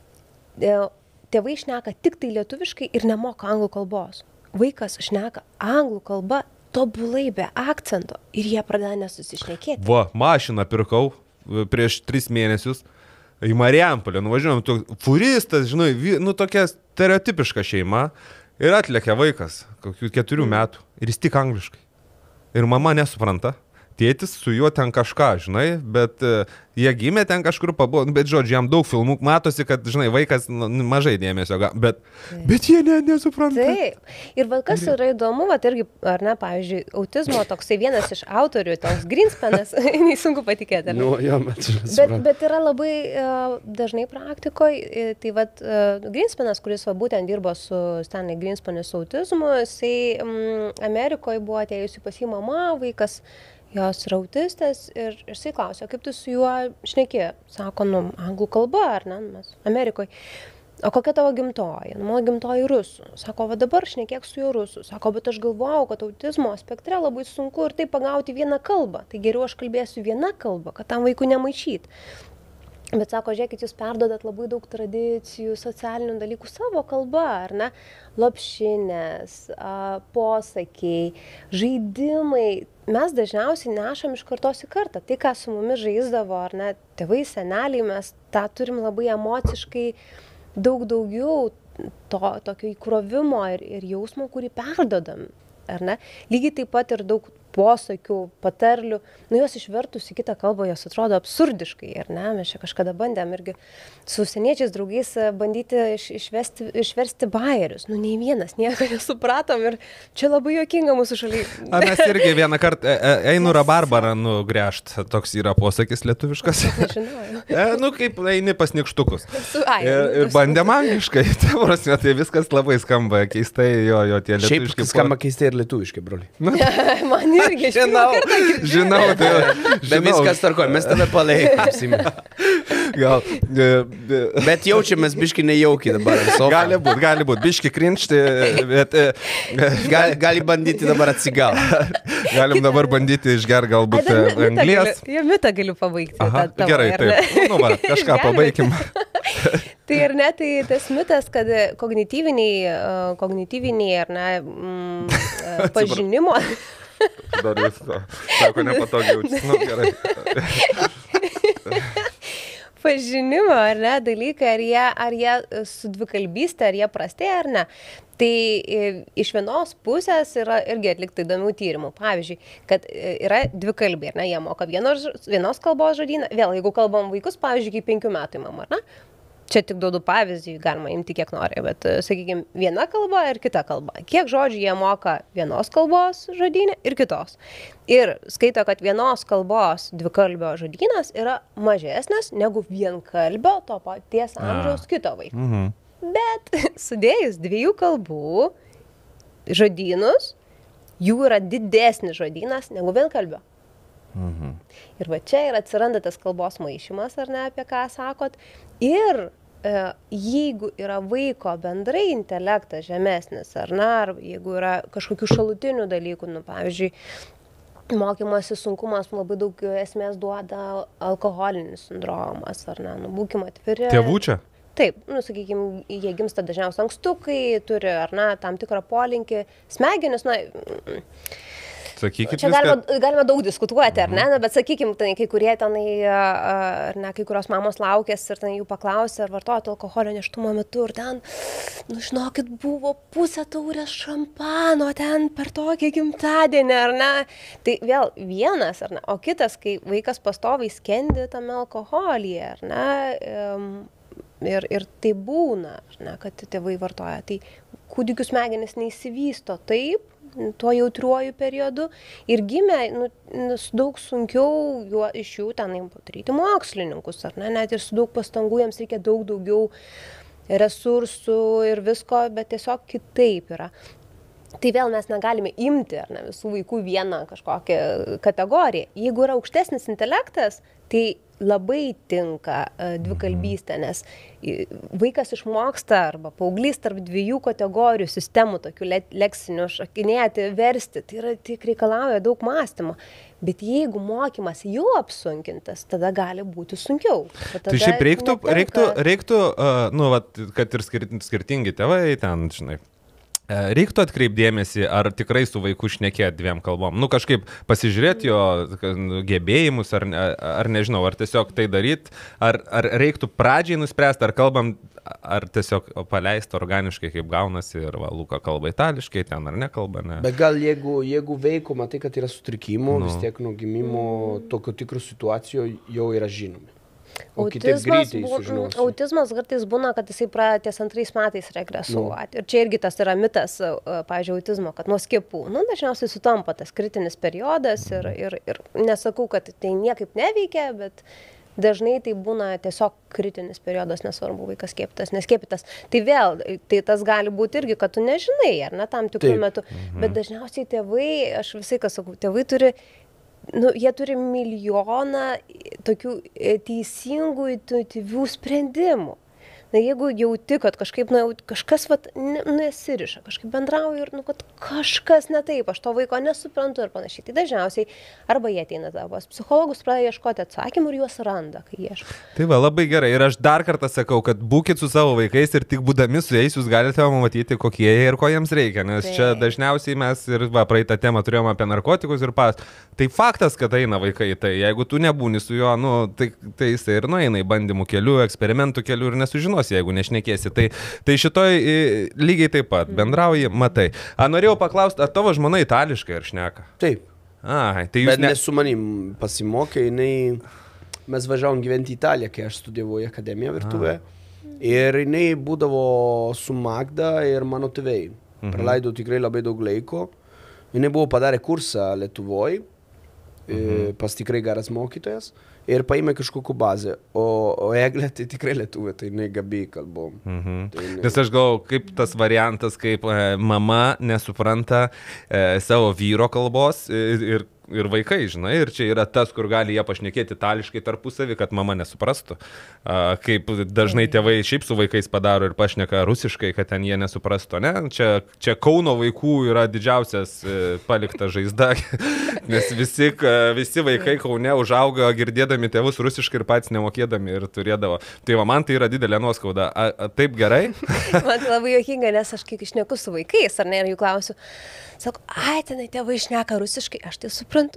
tėvai šneka tik tai lietuviškai ir nemoka anglų kalbos. Vaikas šneka anglų kalba tobulai be akcento ir jie pradeda nesusišnekėti. Va, mašiną pirkau prieš tris mėnesius į Marijampolę, nuvažiuojam, tu, furistas, žinai, nu tokia stereotipiška šeima ir atlekia vaikas, kokių keturių metų ir jis tik angliškai. Ir mama nesupranta. Tėtis su juo ten kažką, žinai, bet uh, jie gimė ten kažkur pabuvo, bet žodžiu, jam daug filmų, matosi, kad, žinai, vaikas nu, mažai dėmesio, bet, bet jie ne, nesupranta. Taip. Ir va, kas yra įdomu, va, irgi, ar ne, pavyzdžiui, autizmo toksai vienas iš autorių, toks Greenspanas, nesunku patikėti. Nu, jo, bet, bet, bet yra labai uh, dažnai praktikoje, tai va, uh, Greenspanas, kuris va, būtent dirbo su Stanley Greenspanu su autizmu, jisai um, Amerikoje buvo atėjusi pas jį mama, vaikas, jos yra autistės ir jisai klausė, kaip tu su juo šneki. Sako, nu, anglų kalba, ar ne, mes Amerikoje. O kokia tavo gimtoji? Nu, mano gimtoji rusų. Sako, va dabar šnekėk su juo rusų. Sako, bet aš galvojau, kad autizmo spektre labai sunku ir tai pagauti vieną kalbą. Tai geriau aš kalbėsiu vieną kalbą, kad tam vaikų nemaišyt. Bet sako, žiūrėkit, jūs perdodat labai daug tradicijų, socialinių dalykų savo kalba, ar ne? Lopšinės, posakiai, žaidimai. Mes dažniausiai nešam iš kartos į kartą. Tai, ką su mumis žaisdavo, ar ne, tėvai, seneliai, mes tą turim labai emociškai daug daugiau to, tokio įkrovimo ir, ir jausmo, kurį perdodam, ar ne? Lygiai taip pat ir daug posakių, patarlių, nu jos išvertus į kitą kalbą, jos atrodo absurdiškai, ar ne? Mes čia kažkada bandėm irgi su užsieniečiais draugais bandyti iš, išvesti, išversti bajerius. Nu, nei vienas, nieko nesupratom ir čia labai juokinga mūsų šalyje. A, mes irgi vieną kartą e, einu rabarbarą nugręžt, toks yra posakis lietuviškas. Nežinau. E, nu, kaip eini pas nykštukus. Su, ai, ir, ir bandėm angliškai, tai prasme, tai viskas labai skamba keistai, jo, jo tie lietuviškai. Šiaip skamba keistai ir lietuviškai, broliai. Nu. Man irgi, žinau, žinau, tai bet viskas tarkoja, mes tave palaikom. Gal. E, e, bet jaučiamės biški nejaukiai dabar. Gali būt, gali būt, biški krinčti, bet... E, gali, gali bandyti dabar atsigauti. Galim dabar bandyti išger galbūt anglies. Jo mitą galiu pabaigti. Aha, tavo, gerai, taip. Nu, va, kažką pabaikim. Tai ar ne, tai tas mitas, kad kognityviniai, kognityviniai ar ne, mm, pažinimo... Dar vis to. Sako, nepatogiai jaučiasi. Nu, gerai. Pažinimo, ar ne, dalykai, ar jie, ar jie su dvikalbystė, ar jie prastėja, ar ne. Tai iš vienos pusės yra irgi atlikta įdomių tyrimų. Pavyzdžiui, kad yra dvikalbiai, ar ne, jie moka vienos, vienos kalbos žodyną. Vėl, jeigu kalbam vaikus, pavyzdžiui, iki penkių metų įmam, ar ne? Čia tik duodu pavyzdį, galima imti kiek nori, bet, sakykime, viena kalba ir kita kalba. Kiek žodžių jie moka vienos kalbos žodynė ir kitos. Ir skaito, kad vienos kalbos dvikalbio žodynas yra mažesnis negu vienkalbio to paties amžiaus kito vaiko. Mhm. Bet sudėjus dviejų kalbų žodynus, jų yra didesnis žodynas negu vienkalbio. Mhm. Ir va čia ir atsiranda tas kalbos maišymas, ar ne, apie ką sakot. Ir e, jeigu yra vaiko bendrai intelektas žemesnis, ar ne, ar jeigu yra kažkokių šalutinių dalykų, nu, pavyzdžiui, mokymosi sunkumas labai daug esmės duoda alkoholinis sindromas, ar ne, nu, būkim atviri. Tėvų čia? Taip, nu, sakykime, jie gimsta dažniausiai ankstukai, turi, ar ne, tam tikrą polinkį, smegenis, na... Sakykit Čia viską. galima, galima daug diskutuoti, ar ne, bet sakykime, tai kai kurie tenai, ar ne, kai kurios mamos laukės ir ten jų paklausė, ar vartojate alkoholio nėštumo metu ir ten, nu žinokit, buvo pusę taurės šampano ten per tokį gimtadienį, ar ne. Tai vėl vienas, ar ne, o kitas, kai vaikas pastoviai skendi tame alkoholyje, ar ne, ir, ir tai būna, ar ne, kad tėvai vartoja. Tai kūdikių smegenys neįsivysto taip, tuo jautriuoju periodu ir gimė nu, daug sunkiau juo, iš jų ten padaryti mokslininkus, ar ne, net ir su daug pastangų jiems reikia daug daugiau resursų ir visko, bet tiesiog kitaip yra. Tai vėl mes negalime imti, ar ne, visų vaikų vieną kažkokią kategoriją. Jeigu yra aukštesnis intelektas, tai labai tinka dvikalbystė, nes vaikas išmoksta arba paauglys tarp dviejų kategorijų sistemų, tokių le leksinių, šakinėti, versti, tai yra tik reikalauja daug mąstymo. Bet jeigu mokymas jau apsunkintas, tada gali būti sunkiau. Tai šiaip reiktų, netenka... reiktų, reiktų uh, nu, vat, kad ir skirtingi tėvai ten, žinai, reiktų atkreipdėmėsi, ar tikrai su vaiku šnekėti dviem kalbom. Nu, kažkaip pasižiūrėti jo gebėjimus, ar, ar nežinau, ar tiesiog tai daryti, ar, ar reiktų pradžiai nuspręsti, ar kalbam, ar tiesiog paleisti organiškai, kaip gaunasi, ir va, Luka kalba itališkai, ten ar nekalba, ne. Bet gal jeigu, jeigu vaiko matai, kad yra sutrikimų, nu. Vis tiek nuo gimimo tokio tikrų situacijų jau yra žinomi. O autizmas, bū, autizmas kartais būna, kad jisai pradės antrais metais regresuoti. Nu. Ir čia irgi tas yra mitas, pavyzdžiui, autizmo, kad nuo skiepų, nu, dažniausiai sutampa tas kritinis periodas ir, ir, ir nesakau, kad tai niekaip neveikia, bet dažnai tai būna tiesiog kritinis periodas, nesvarbu, vaikas skiepytas, neskiepytas. Tai vėl, tai tas gali būti irgi, kad tu nežinai, ar ne, tam tikrų metų. Mhm. Bet dažniausiai tėvai, aš visai ką sakau, tėvai turi Nu, jie turi milijoną tokių teisingų, intuityvių sprendimų. Na, jeigu jauti, kad kažkaip, na, kažkas, vat, nesiriša, kažkaip bendrauja ir, nu, kad kažkas ne taip, aš to vaiko nesuprantu ir panašiai. Tai dažniausiai arba jie ateina tavos psichologus, pradeda ieškoti atsakymų ir juos randa, kai ieško. Tai va, labai gerai. Ir aš dar kartą sakau, kad būkit su savo vaikais ir tik būdami su jais jūs galite matyti, kokie jie ir ko jiems reikia. Nes tai. Čia dažniausiai mes ir, va, praeitą temą turėjome apie narkotikus ir pas. Tai faktas, kad eina vaikai. Tai jeigu tu nebūni su juo, nu, tai, tai jis ir nueina į bandymų kelių, eksperimentų kelių ir nesužinos, jeigu nešnekėsi. Tai, tai šitoj lygiai taip pat bendrauji, matai. A, norėjau paklausti, ar tavo žmona itališkai ar šneka? Taip. Ai, tai jūs Bet ne... ne su manim pasimokė, jinai, mes važiavom gyventi į Italiją, kai aš studijavau į akademiją virtuvę. Ir jinai būdavo su Magda ir mano tėvai. Mhm. Praleidau tikrai labai daug laiko. Jinai buvo padarę kursą Lietuvoj, mhm. pas tikrai geras mokytojas. Ir paėmė kažkokiu bazę, o, o Eglė tai tikrai lietuvė, tai negabi kalbom. Mhm. Tai ne... Nes aš galvoju, kaip tas variantas, kaip e, mama nesupranta e, savo vyro kalbos ir, ir, ir vaikai, žinai, ir čia yra tas, kur gali jie pašnekėti itališkai tarpusavį, kad mama nesuprastų. A, kaip dažnai tėvai šiaip su vaikais padaro ir pašneka rusiškai, kad ten jie nesuprastų, ne? Čia, čia Kauno vaikų yra didžiausias e, palikta žaizda, nes visi, visi vaikai Kaune užaugo girdėdami tėvus rusiškai ir patys nemokėdami ir turėdavo. Tai va, man tai yra didelė nuoskauda. A, a, taip gerai? Man tai labai juokinga, nes aš kiek išneku su vaikais, ar ne, ir jų klausiu. Sako, ai, tenai tėvai šneka rusiškai, aš tai suprantu.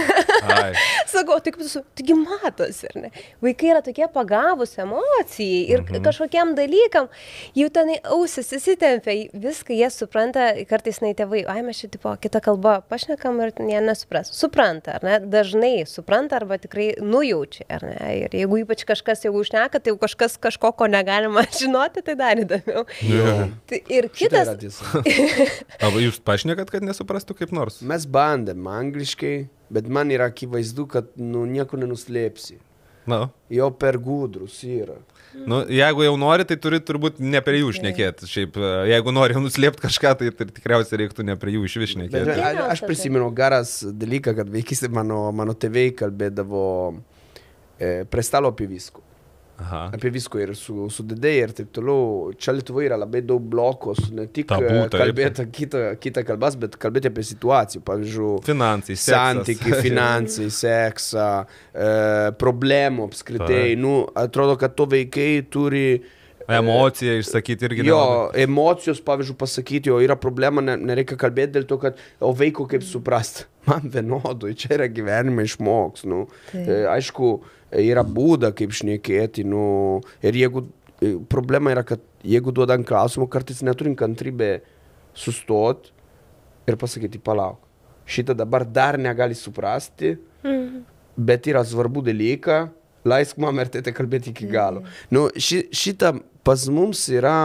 Sakau, tik visų, taigi matosi, ar ne? Vaikai yra tokie pagavus emocijai ir mhm. kažkokiam dalykam, jau tenai ausis įsitempia, viską jie supranta, kartais nai tėvai, ai, mes čia tipo kitą kalbą pašnekam ir jie nesupras. Supranta, ar ne? Dažnai supranta arba tikrai nujaučia, ar ne? Ir jeigu ypač kažkas jau šneka, tai jau kažkas kažko, ko negalima žinoti, tai dar įdomiau. Yeah. Tai ir kitas... Arba jūs pašnekat, kad nesuprastų kaip nors? Mes bandėm angliškai, bet man yra akivaizdu, kad nu, nieko nenuslėpsi. No. Jo per gudrus yra. Nu, jeigu jau nori, tai turi turbūt ne prie jų šnekėti. Šiaip, jeigu nori nuslėpti kažką, tai, tai tikriausiai reiktų ne prie jų iš vis šnekėti. Bet, a, aš prisimenu geras dalyką, kad vaikystė mano, mano tėvai kalbėdavo e, prie stalo apie visko. Aha. Apie visko ir su, su dėdėjai ir taip toliau. Čia Lietuvoje yra labai daug blokos, ne tik Tabu, kalbėti kitą, kitą kalbas, bet kalbėti apie situaciją. Pavyzdžiui, finansai, santykiai, finansai, seksą, e, problemų apskritai. Nu, atrodo, kad to vaikai turi... Emociją išsakyti irgi. Jo, nelabai. Emocijos, pavyzdžiui, pasakyti, o yra problema, ne, nereikia kalbėti dėl to, kad o vaiko kaip suprast. man vienodui, čia yra gyvenime išmoks, nu. Tai. E, aišku, yra būda, kaip šnekėti, nu, ir jeigu, problema yra, kad jeigu duodam klausimų, kartais neturim kantrybę sustot ir pasakyti, palauk, šitą dabar dar negali suprasti, mm. bet yra svarbu dalyką, leisk man ir tėte kalbėti iki galo. Mm. Nu, ši, šitą pas mums yra,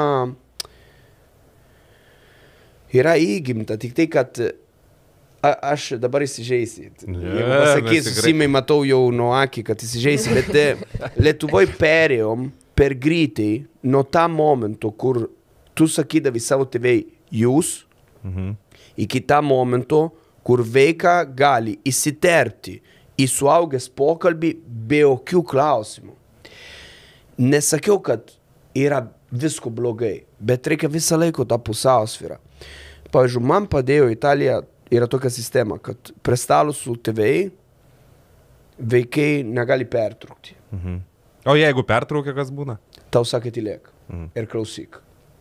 yra įgimta, tik tai, kad a, aš dabar įsižeisit. Yeah, pasakysiu, Simai, matau jau nuo akį, kad įsižeisit, bet Lietuvoj perėjom per greitai nuo tą momento, kur tu sakydavai savo tėvai jūs, mhm. iki tą momento, kur veika gali įsiterpti į suaugęs pokalbį be jokių klausimų. Nesakiau, kad yra visko blogai, bet reikia visą laiką tą pusiausvyrą. Pavyzdžiui, man padėjo Italija, yra tokia sistema, kad prie stalo su tėvai vaikai negali pertraukti. Mhm. O jeigu pertraukia, kas būna? Tau sakė tylėk mhm. ir klausyk.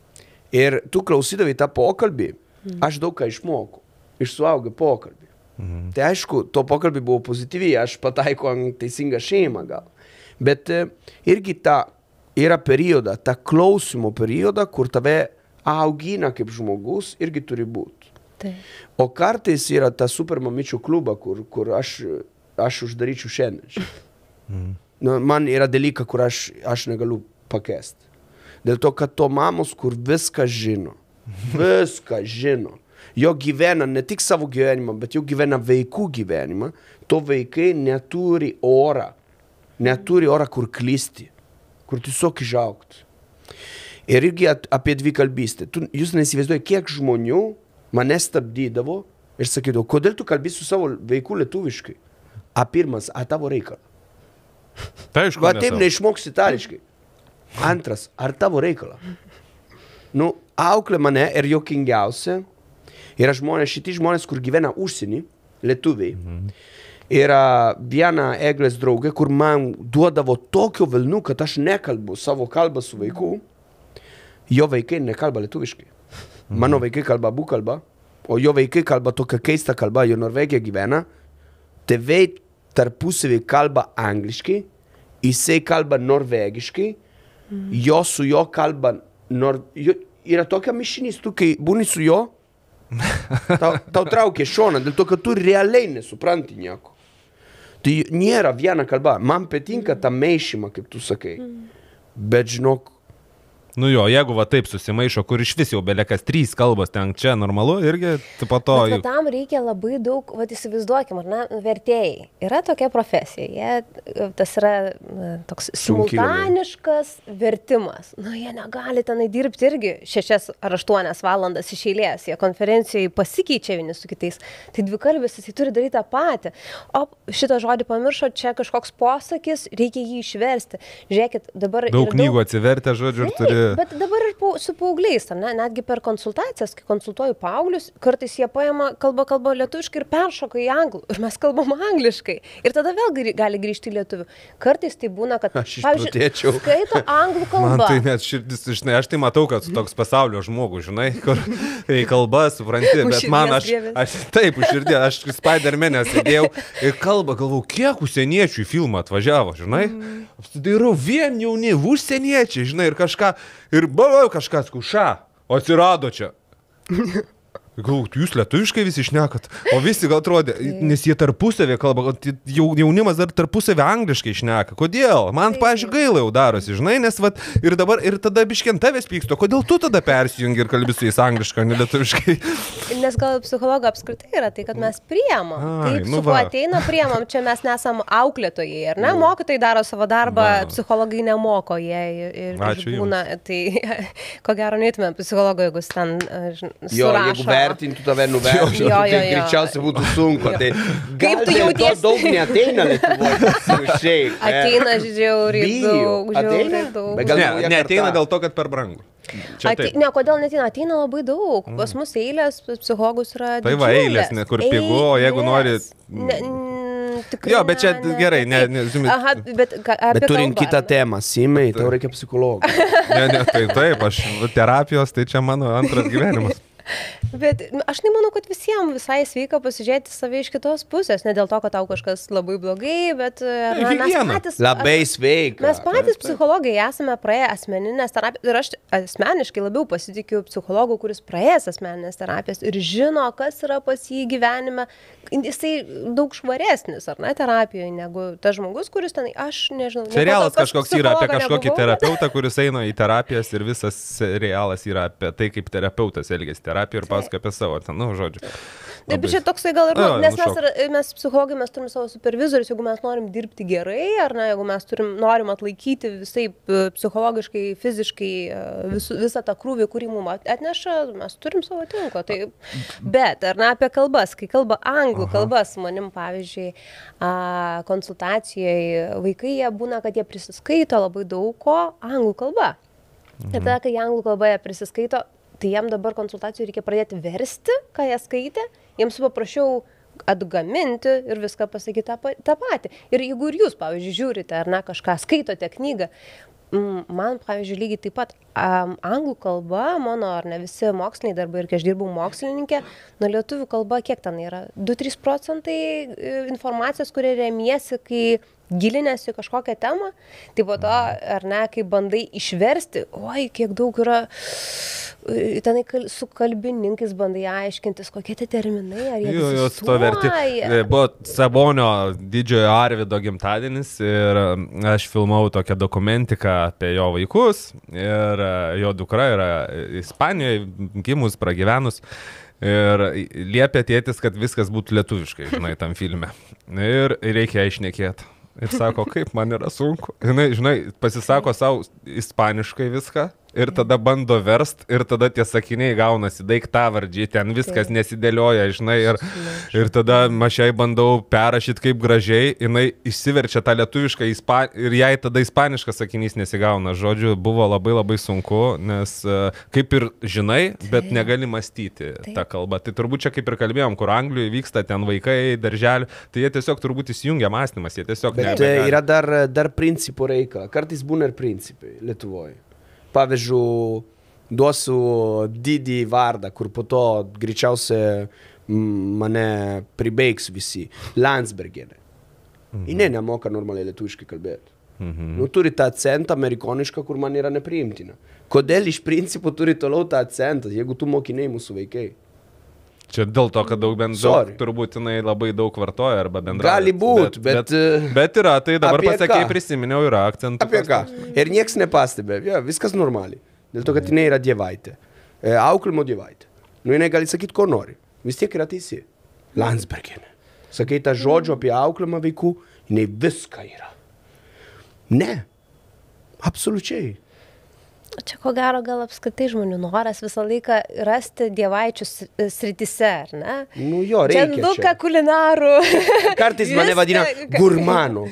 Ir tu klausydavai tą pokalbį, mhm. aš daug ką išmokau, iš suaugę pokalbį. Mhm. Tai aišku, to pokalbį buvo pozityviai, aš pataiko ant teisingą šeimą gal. Bet irgi ta yra perioda, ta klausimo perioda, kur tave augina kaip žmogus, irgi turi būti. Tai. O kartais yra ta super mamyčių kluba, kur, kur aš, aš uždaryčiau šiandien. Mhm. Nu, man yra dalyka, kur aš, aš negaliu pakesti. Dėl to, kad to mamos, kur viską žino. Viską žino. Jo gyvena ne tik savo gyvenimą, bet jau gyvena vaikų gyvenimą. To vaikai neturi orą. Neturi orą, kur klysti. Kur tiesiog išaugti. Ir irgi apie dvikalbystę. Tu, jūs neįsivaizduoja, kiek žmonių mane stabdydavo ir sakydavo, kodėl tu kalbi su savo vaikų lietuviškai? A pirmas, a tavo reikalą. Tai aišku, va taip neišmoks itališkai. Antras, ar tavo reikalą? Nu, auklė mane ir jokingiausia yra žmonės, šitie žmonės, kur gyvena užsienį, lietuviai. Mhm. Yra viena Eglės draugė, kur man duodavo tokio vilnų, kad aš nekalbu savo kalbą su vaiku. Jo vaikai nekalba lietuviškai. Mhm. Mano vaikai kalba abu kalba, o jo vaikai kalba tokia keista kalba, jo Norvegija gyvena. Tėvai tarpusavį kalba angliškai, jisai kalba norvegiškai, mm. jo su jo kalba, nor, jo, yra tokia mišinys, tu kai būni su jo, tau, tau traukia šoną, dėl to, kad tu realiai nesupranti nieko. Tai nėra viena kalba, man patinka ta maišyma, kaip tu sakai, mm. bet žinok, nu jo, jeigu va taip susimaišo, kur iš vis jau belekas trys kalbos ten čia normalu, irgi po to... Bet va, tam reikia labai daug, va įsivaizduokim, ar ne, vertėjai. Yra tokia profesija, jie, tas yra toks simultaniškas vertimas. Nu, jie negali tenai dirbti irgi šešias ar aštuonias valandas iš eilės. Jie konferencijoje pasikeičia vieni su kitais. Tai dvikalbis, jisai turi daryti tą patį. O šitą žodį pamiršo, čia kažkoks posakis, reikia jį išversti. Žiūrėkit, dabar... Daug knygų daug... atsivertę, žodžiu, ir turi... Bet dabar ir su paaugliais, ne? Netgi per konsultacijas, kai konsultuoju paauglius, kartais jie paima kalba kalba lietuviškai ir peršoka į anglų. Ir mes kalbam angliškai. Ir tada vėl gali grįžti į lietuvių. Kartais tai būna, kad, pavyzdžiui, skaito anglų kalba. Man tai net širdis, žinai, aš tai matau, kad toks pasaulio žmogus, žinai, kur kai kalba, supranti, bet man aš, aš taip, už širdį, aš Spider-Man'e sėdėjau ir kalba, galvau, kiek užsieniečių į filmą atvažiavo, žinai. Mm. Apsidairau, vien jauni, užsieniečiai, žinai, ir kažką, ir bavau kažkas, kuša, o atsirado čia. Galvau, jūs lietuviškai visi šnekat, o visi gal atrodė, nes jie tarpusavė kalba, jaunimas dar tarpusavė angliškai šneka. Kodėl? Man, pavyzdžiui, gaila jau darosi, žinai, nes vat, ir dabar, ir tada biškien tavęs pyksto, kodėl tu tada persijungi ir kalbi su jais angliškai, ne lietuviškai? Nes gal psichologo apskritai yra tai, kad mes priemam. Ai, taip, nu su kuo ateina priemam, čia mes nesam auklėtojai, ar ne? Mokytojai daro savo darbą, va. Psichologai nemoko, jie ir būna, tai ko gero neįtume psichologo, jeigu ten surašo. Vertintų tave nuvertintų, tai greičiausiai būtų sunku. Tai kaip tu jautiesi? Daug neateina Lietuvoje šiaip. Ateina žiauriai daug. Ateina? Ne, neateina dėl to, kad per brangu. Ate, ne, kodėl neateina? Ateina labai daug. Mm. Pas mus eilės, psichologus yra tai va, eilės, ne, kur pigu, o jeigu nori... Ne, tikrai, jo, bet čia ne, gerai, ne, ne, ne, aha, bet, ka, bet turim kitą temą, Simai, tau reikia psichologo. Ne, ne, tai taip, aš terapijos, tai čia mano antras gyvenimas. Bet aš nemanau, kad visiems visai sveika pasižiūrėti save iš kitos pusės. Ne dėl to, kad tau kažkas labai blogai, bet na, mes patys... Labai sveika. Mes patys psichologai esame praėję asmeninės terapijos. Ir aš asmeniškai labiau pasitikiu psichologų, kuris praėjęs asmeninės terapijos ir žino, kas yra pas jį gyvenime. Jisai daug švaresnis, ar ne, terapijoje, negu tas žmogus, kuris ten, aš nežinau... Serialas kažkoks yra apie kažkokį terapeutą, kuris eina į terapijas ir visas serialas yra apie tai, kaip terapeutas elgėsi terapiją ir pasakoja apie savo, ten, nu, žodžiu. Taip, čia toksai gal ir, nu, nes mes, mes psichologai, mes turim savo supervizorius, jeigu mes norim dirbti gerai, ar ne, jeigu mes turim, norim atlaikyti visai psichologiškai, fiziškai vis, visą tą krūvį, kurį mums atneša, mes turim savo tinklą. Tai, bet, ar ne, apie kalbas, kai kalba anglų Aha. kalbas, manim, pavyzdžiui, konsultacijoje vaikai, jie būna, kad jie prisiskaito labai daug ko anglų kalba. Mhm. Ir tada, kai anglų kalba jie prisiskaito, tai jam dabar konsultacijų reikia pradėti versti, ką jie skaitė, jiems paprašiau atgaminti ir viską pasakyti tą, tą patį. Ir jeigu ir jūs, pavyzdžiui, žiūrite ar ne, kažką skaitote knygą, man, pavyzdžiui, lygiai taip pat um, anglų kalba, mano ar ne visi moksliniai darbai ir kai aš dirbau mokslininkė, nuo lietuvių kalba kiek ten yra? du trys procentai informacijos, kurie remiesi, kai gilinėsi kažkokią temą, tai po to, ar ne, kai bandai išversti, oi, kiek daug yra, tenai su kalbininkais bandai aiškintis, kokie tie terminai, ar jie egzistuoja. Buvo Sabonio didžiojo Arvido gimtadienis ir aš filmavau tokią dokumentiką apie jo vaikus ir jo dukra yra Ispanijoje gimus, pragyvenus. Ir liepė tėtis, kad viskas būtų lietuviškai, žinai, tam filme. Ir reikia išnekėti. Ir sako, kaip man yra sunku. Žinai, žinai, pasisako savo ispaniškai viską ir tada bando verst ir tada tie sakiniai gaunasi daiktavardžiai, ten viskas Taip. Nesidėlioja, žinai, ir, ir tada aš jai bandau perrašyti kaip gražiai, jinai išsiverčia tą lietuvišką ispa, ir jai tada ispaniškas sakinys nesigauna. Žodžiu, buvo labai labai sunku, nes kaip ir žinai, bet Taip. Negali mąstyti Taip. Tą kalbą. Tai turbūt čia kaip ir kalbėjom, kur Anglijoje vyksta ten vaikai, darželių, tai jie tiesiog turbūt įsijungia mąstymas, jie tiesiog bet nebegali. Yra dar, dar principų reikala, kartais būna ir principai Lietuvoje. Pavyzdžiui, duosiu didį vardą, kur po to greičiausiai mane pribaigs visi. Landsbergienė. Mhm. Ji nemoka normaliai lietuviškai kalbėti. Mhm. Nu, turi tą akcentą amerikonišką, kur man yra nepriimtina. Kodėl iš principų turi toliau tą akcentą, jeigu tu mokiniai mūsų vaikai? Čia dėl to, kad daug bendrai, turbūt jinai labai daug vartoja arba bendrai. Gali būti, bet, bet... Bet yra, tai dabar pasakėjai, prisiminiau, yra akcentų. Apie ką? Ir nieks nepastebė, ja, viskas normaliai. Dėl to, kad jinai yra dievaitė. E, auklimo dievaitė. Nu, jinai gali sakyti, ko nori. Vis tiek yra teisi. Landsbergienė. Sakai tą žodžių apie auklimą vaikų, jinai viską yra. Ne. Absoliučiai. Čia ko gero gal apskritai žmonių noras visą laiką rasti dievaičius srityse, ar ne? Nu jo, reikia čia. Čia daug kulinarų. Kartais mane vadina gurmanu.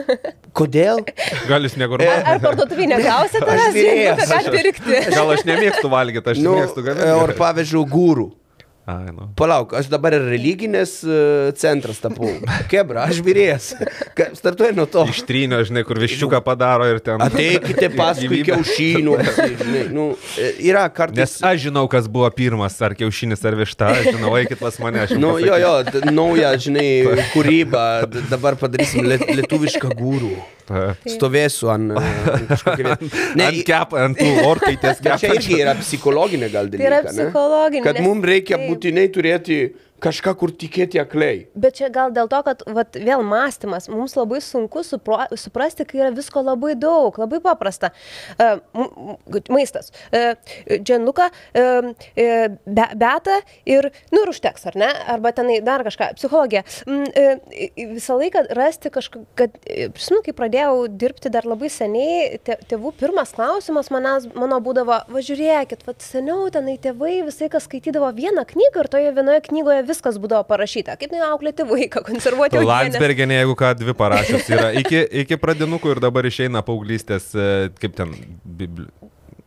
Kodėl? Gal jūs ne gurmanu? Ar, ar parduotuvį neklausė tavęs? Aš vyrėjas. Gal aš nemėgstu valgyti, aš nu, nemėgstu gaminti. Ar pavyzdžiui gūrų. Ai, nu. Palauk, aš dabar ir religinės uh, centras tapau. Kebra, aš vyrėjas. Startuoju nuo to. Ištrynio, žinai, kur viščiuką padaro ir ten. Ateikite paskui kiaušinių. Žinai, nu, yra kartais... Nes aš žinau, kas buvo pirmas, ar kiaušinis, ar višta. Aš žinau, eikit pas mane. Nu, jo, jo, nauja, žinai, kūryba. Dabar padarysim lietuvišką gūrų. Stovėsiu ant kažkokią vietą. Ant kepa, ant tų orkaitės kepa. Čia irgi yra psichologinė gal dalyka, tai yra psichologinė. Kad mums reikia būtinai turėti kažką, kur tikėti aklei. Bet čia gal dėl to, kad vat, vėl mąstymas, mums labai sunku supro, suprasti, kai yra visko labai daug, labai paprasta. Uh, maistas. Uh, dženuka, uh, be, beta ir, nu, ir užteks, ar ne? Arba tenai dar kažką. Psichologija. Uh, visą laiką rasti kažką, kad, prisimenu, kai pradėjau dirbti dar labai seniai, te, tėvų pirmas klausimas manas, mano būdavo, važiuokit, vat seniau tenai tėvai visai kas skaitydavo vieną knygą ir toje vienoje knygoje viskas būdavo parašyta. Kaip neauklėti vaiką, konservuoti augienes. Landsbergienė, jeigu ką, dvi parašius yra. Iki, iki pradinukų ir dabar išeina paauglystės, kaip ten, bibli...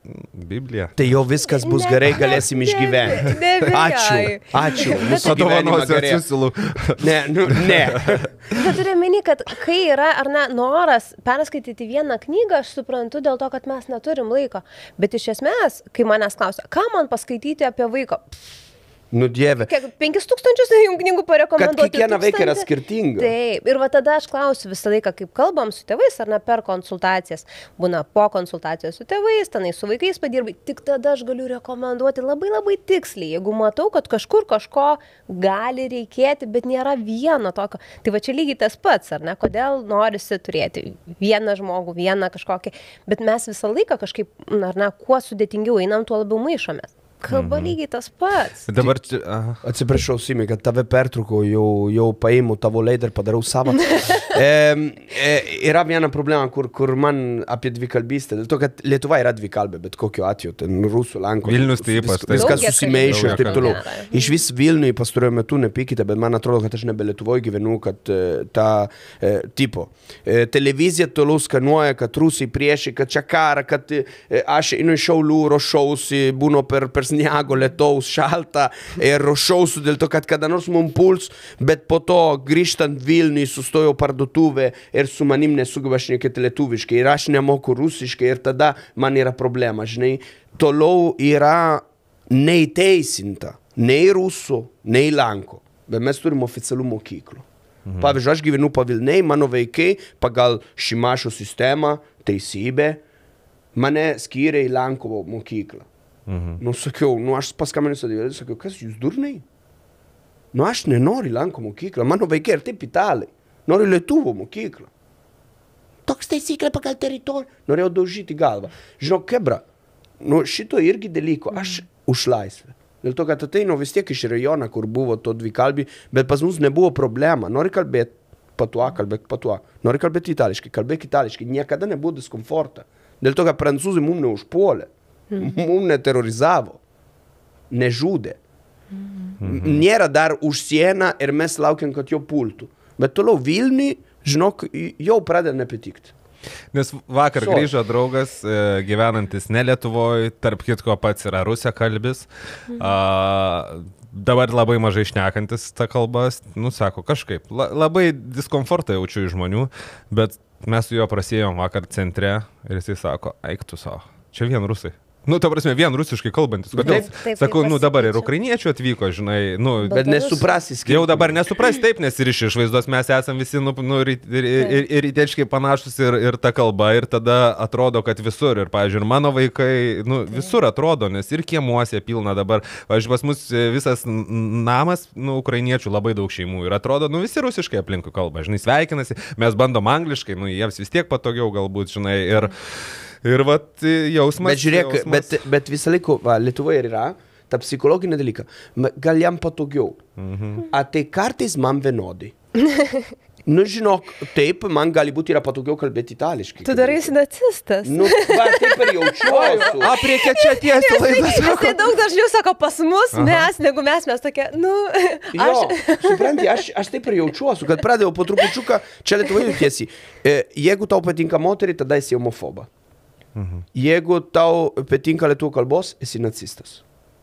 Biblija. Tai jau viskas bus gerai, galėsim išgyventi. Ne, ne, Ačiū, ačiū. Mūsų gyvenimas Padovanosiu gerėja. atsiusilu. Ne, nu, ne. Bet turiu meni, kad kai yra, ar ne, noras perskaityti vieną knygą, aš suprantu dėl to, kad mes neturim laiko. Bet iš esmės, kai manęs klausia, ką man paskaityti apie vaiką? Nu, dieve. Kiek, penkis tūkstančius jums knygų Kad parekomenduoti. kiekviena vaikai yra tūkstantį. skirtinga. Taip, ir va tada aš klausiu visą laiką, kaip kalbam su tėvais ar ne per konsultacijas. Būna po konsultacijos su tėvais, tenai su vaikais padirbai. Tik tada aš galiu rekomenduoti labai labai tiksliai, jeigu matau, kad kažkur kažko gali reikėti, bet nėra vieno tokio. Tai va čia lygiai tas pats, ar ne? Kodėl norisi turėti vieną žmogų, vieną kažkokį. Bet mes visą laiką kažkaip, ar ne, kuo sudėtingiau einam, tuo labiau maišomės. Kalba lygiai tas pats. Dabar čia... aha. Atsiprašau, Simi, kad tave pertrukau, jau, jau paimu tavo laidą ir padarau savo. e, e, yra viena problema, kur, kur man apie dvikalbystę, dėl to, kad Lietuva yra dvikalbė, bet kokiu atveju, ten rusų, lenkų. Vilnius tai ypač, tai- Viskas Daug susimaišo ir kiek taip kalbų. toliau. Nėra. Iš vis Vilniui pastaruoju metu nepykite, bet man atrodo, kad aš nebe Lietuvoje gyvenu, kad e, ta e, tipo. E, televizija toliau skanuoja, kad rusai priešai, kad čia kara, kad e, aš einu iš Šiaulių, ruošausi, būnu per, per sniego, lietaus, šalta ir ruošausi dėl to, kad kada nors mum puls, bet po to grįžtant Vilniui sustojau parduotuvę ir su manim nesugeba šnekėti lietuviškai ir aš nemoku rusiškai ir tada man yra problema, žinai. Toliau yra neįteisinta nei rusų, nei lenkų, bet mes turim oficialių mokyklų. Mhm. Pavyzdžiui, aš gyvenu Pavilniai, mano vaikai pagal Šimašo sistemą, teisybę, mane skyrė į Lenkų mokyklą. Mhm. Nu, sakiau, nu, aš paskambinau sadėlį, sakiau, kas jūs durnai? Nu, aš nenoriu Lenkų mokyklą, mano vaikai ir taip italai, noriu Lietuvų mokyklą. Toks taisyklė pagal teritoriją, norėjau daužyti galvą. Žinok, kebra, nu, šito irgi dalyko, aš už laisvę. Dėl to, kad ateinu vis tiek iš rajono, kur buvo to dvikalbį, bet pas mus nebuvo problema. Nori kalbėti patuo, kalbėk patuo. Nori kalbėti itališkai, kalbėk itališkai. Niekada nebuvo diskomforta. Dėl to, kad prancūzai mum neužpuolė. Mum neterorizavo. Nežudė. Mhm. Nėra dar už sieną ir mes laukiam, kad jo pultų. Bet toliau Vilniui, žinok, jau pradeda nepatikti. Nes vakar Sorry. grįžo draugas, e, gyvenantis ne Lietuvoje, tarp kitko pats yra rusiakalbis. A, dabar labai mažai šnekantis tą kalbą, nu sako kažkaip, la, labai diskomfortą jaučiu iš žmonių, bet mes su juo prasėjom vakar centre ir jisai sako, eik tu savo, čia vien rusai. Nu, ta prasme, vien rusiškai kalbantis. Kodėl? Taip, taip, Sakau, taip nu dabar ir pasikeičia. ukrainiečių atvyko, žinai, nu, Bet Baltarusių. nesuprasi skirtumų. jau dabar nesupras taip, nes ir iš išvaizdos mes esame visi, nu, nu ir, ir, ir, ir rytiečkai panašus ir, ir ta kalba, ir tada atrodo, kad visur, ir, pavyzdžiui, ir mano vaikai, nu, visur atrodo, nes ir kiemuose pilna dabar, pavyzdžiui, pas mus visas namas, nu, ukrainiečių labai daug šeimų ir atrodo, nu, visi rusiškai aplinkui kalba, žinai, sveikinasi, mes bandom angliškai, nu, jiems vis tiek patogiau galbūt, žinai, ir... Ir vat jausmas. Bet žiūrėk, jausmas. bet, bet visą laiką, va, Lietuvoje yra ta psichologinė dalyka. Ma- Gal jam patogiau. Mhm. A tai kartais man vienodai. Nu, žinok, taip, man gali būti yra patogiau kalbėti itališkai. Tu darai nacistas. Nu, va, taip ir jaučiuosi. Apriekia čia tiesiai laidas. Jisai daug dažniau sako pas mus, mes, negu mes, mes tokie, nu, Jo, aš... supranti, aš, aš taip ir jaučiuosi, kad pradėjau po trupučiuką, čia Lietuvoje jautiesi. E, jeigu tau patinka moteriai, tada esi homofoba. Mhm. Jeigu tau patinka lietuvių kalbos, esi nacistas.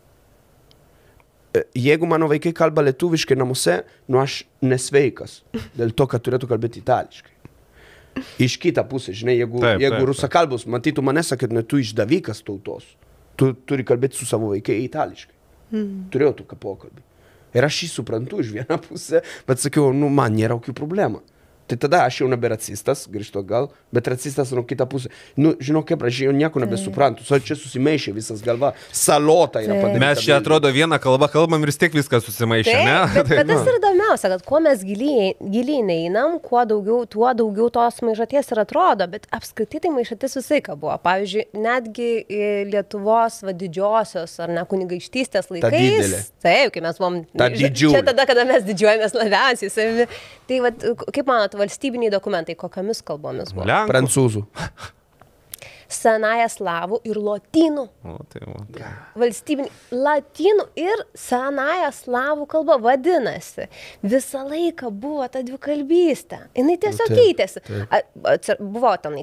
E, Jeigu mano vaikai kalba lietuviškai namuose, nu aš nesveikas, dėl to, kad turėtų kalbėti itališkai. Iš kitą pusę, žinai, jeigu, Taip, jeigu taip, rusakalbos matytų mane, sakyt, ne, tu išdavikas tautos, tu turi kalbėti su savo vaikai itališkai. Mm. Turėjau tokį pokalbį. Ir aš jį suprantu iš vieną pusę, bet sakiau, nu man nėra jokių problemų. Tai tada aš jau nebe racistas, grįžtu gal, bet racistas nuo kitą pusę. Nu, žinok, kaip aš jau nieko nebesuprantu. So, čia susimaišė visas galva. Salota yra Taip. padaryta. Mes čia atrodo vieną kalbą kalbam ir vis tiek viskas susimaišė, Taip, ne? bet, bet nu. tas yra įdomiausia, kad kuo mes giliai, giliai neinam, kuo daugiau, tuo daugiau tos maišaties ir atrodo, bet apskritai tai maišatis visai ką buvo. Pavyzdžiui, netgi e, Lietuvos va, didžiosios ar ne kunigaikštystės laikais. didelė. Taip, kai mes buvom. Ta didžiulė. Čia tada, kada mes didžiuojamės labiausiai savimi. Tai va, kaip manot, valstybiniai dokumentai, kokiamis kalbomis buvo? Lenkų. Prancūzų. Senąją slavų ir lotynų. O, tai va. Valstybinį latinų ir senąją slavų kalbą vadinasi. Visą laiką buvo ta dvikalbystė. Jis tiesiog Taip, keitėsi. A- atsir- Buvo tenai ką,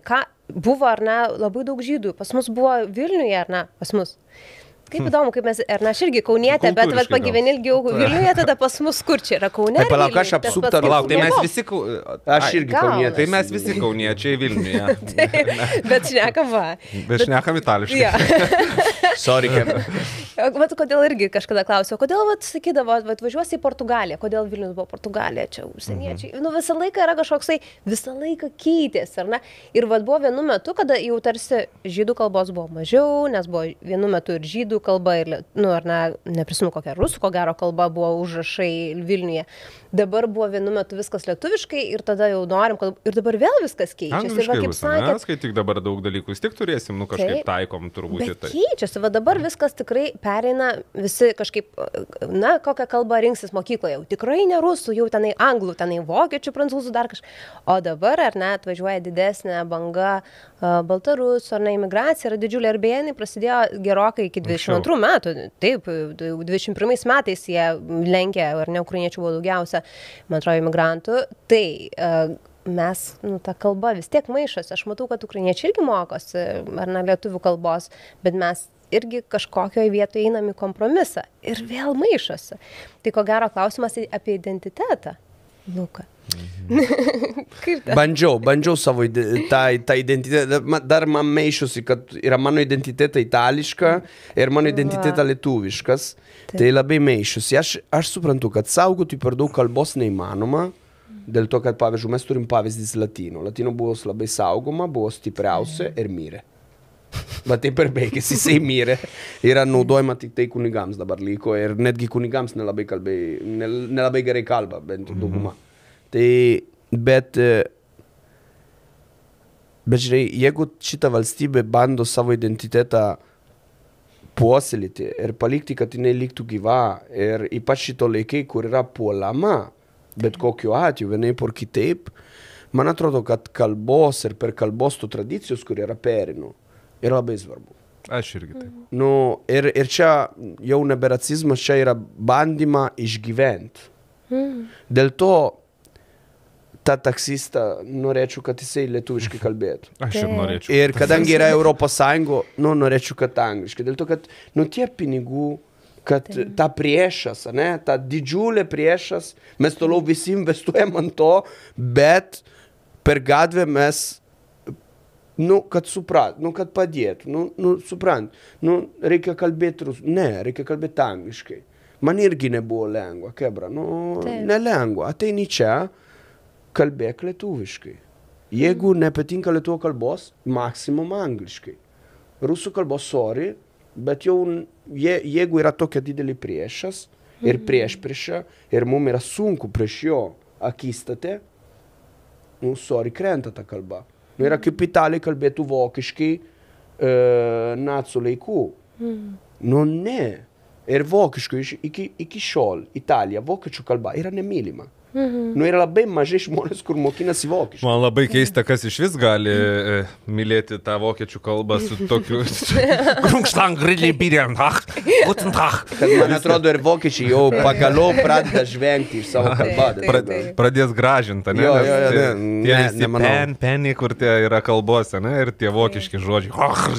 buvo, ar ne, labai daug žydų. Pas mus buvo Vilniuje, ar ne, pas mus. Kaip įdomu, kaip mes, ar na, aš irgi kaunietė, bet vat, pagyveni ilgiau Vilniuje, tada pas mus kur čia yra Kaune. Tai palauk, aš apsupta, palauk, tai mes visi, aš irgi kaunietė. Tai mes visi kauniečiai Vilniuje. Bet šnekam va. Bet šnekam itališkai. Ja. Sorry, Kevin. Vat kodėl irgi kažkada klausiau, kodėl vat, sakydavo, vat, važiuosi į Portugaliją, kodėl Vilnius buvo Portugalija, čia užsieniečiai. Mhm. Nu, visą laiką yra kažkoksai, visą laiką keitėsi, ar ne? Ir vat buvo vienu metu, kada jau tarsi žydų kalbos buvo mažiau, nes buvo vienu metu ir žydų kalba, ir, nu, ar ne, neprisimenu kokia rusų, ko gero kalba buvo užrašai Vilniuje. Dabar buvo vienu metu viskas lietuviškai ir tada jau norim, kad ir dabar vėl viskas keičiasi. Angliškai va, kaip bus, sakėt, nes kai tik dabar daug dalykų vis tik turėsim, nu kažkaip taip, taikom turbūt į bet tai. keičiasi, va dabar viskas tikrai pereina, visi kažkaip, na, kokią kalbą rinksis mokykloje, jau tikrai ne rusų, jau tenai anglų, tenai vokiečių, prancūzų, dar kažką. O dabar, ar ne, atvažiuoja didesnė banga uh, baltarusų, ar ne, imigracija yra didžiulė ir beje, prasidėjo gerokai iki dvidešimt antrų metų. Taip, dvidešimt pirmais metais jie lenkė, ar ne, ukrainiečių buvo daugiausia, man atrodo, imigrantų. Tai uh, mes, nu, ta kalba vis tiek maišosi. Aš matau, kad ukrainiečiai irgi mokosi, ar ne, lietuvių kalbos, bet mes irgi kažkokioje vietoje einam į kompromisą ir vėl maišosi. Tai ko gero klausimas apie identitetą, Luka. Mhm. Kaip ta? Bandžiau, bandžiau savo tą, tą identitetą, dar man maišosi, kad yra mano identitetą itališka ir mano identitetą lietuviškas, tai labai maišosi. Aš, aš suprantu, kad saugoti per daug kalbos neįmanoma, dėl to, kad, pavyzdžiui, mes turim pavyzdys latino. Latino buvo labai saugoma, buvo stipriausia ir mirė. Bet taip ir baigėsi, jisai mirė. Yra naudojama tik tai kunigams dabar liko ir netgi kunigams nelabai, kalbė, nelabai gerai kalba, bent dauguma. Mhm. Tai, bet, bet žiūrėj, jeigu šita valstybė bando savo identitetą puoselėti ir palikti, kad jinai liktų gyva ir ypač šito laikai, kur yra puolama, bet kokiu atveju, vienai por kitaip, man atrodo, kad kalbos ir per kalbos tų tradicijos, kur yra perinu, yra labai svarbu. Aš irgi taip. Nu, ir, ir čia jau nebe racizmas, čia yra bandyma išgyventi. Mm. Dėl to tą taksistą norėčiau, kad jisai lietuviškai kalbėtų. Aš ir norėčiau. Ir kadangi yra Europos Sąjungo, nu, norėčiau, kad angliškai. Dėl to, kad, nu, tie pinigų, kad tai. Ta priešas, ne, ta didžiulė priešas, mes toliau visi investuojam ant to, bet per gatvę mes, nu, kad suprat, nu, kad padėtų, nu, nu, suprant, nu, reikia kalbėti rusų, ne, reikia kalbėti angliškai. Man irgi nebuvo lengva, kebra, nu, tai. Nelengva, ateini čia, kalbėk lietuviškai. Jeigu nepatinka lietuvių kalbos, maksimum angliškai. Rusų kalbos, sorry, bet jau je, jeigu yra tokia didelį priešas ir prieš priešą ir mums yra sunku prieš jo akistatę, nu, sorry, krenta ta kalba. Nu, yra kaip italai kalbėtų vokiškai e, nacų laikų. Nu, ne. Ir vokiškai iki, iki šiol Italija, vokiečių kalba yra nemylima. Mhm. Nu, yra labai mažai žmonės, kur mokinasi vokiečių. Man labai keista, kas iš vis gali e, mylėti tą vokiečių kalbą su tokiu grungštang, grilį, biriam, ach, guten tag. Kad man atrodo ir vokiečiai jau pagaliau pradeda žvengti iš savo kalbą. Pra, pradės gražinti, ne? Jo, jo, jo, tie, ne, tie ne, visi nemanau. pen, penį, kur tie yra kalbose, ne? Ir tie vokiški žodžiai.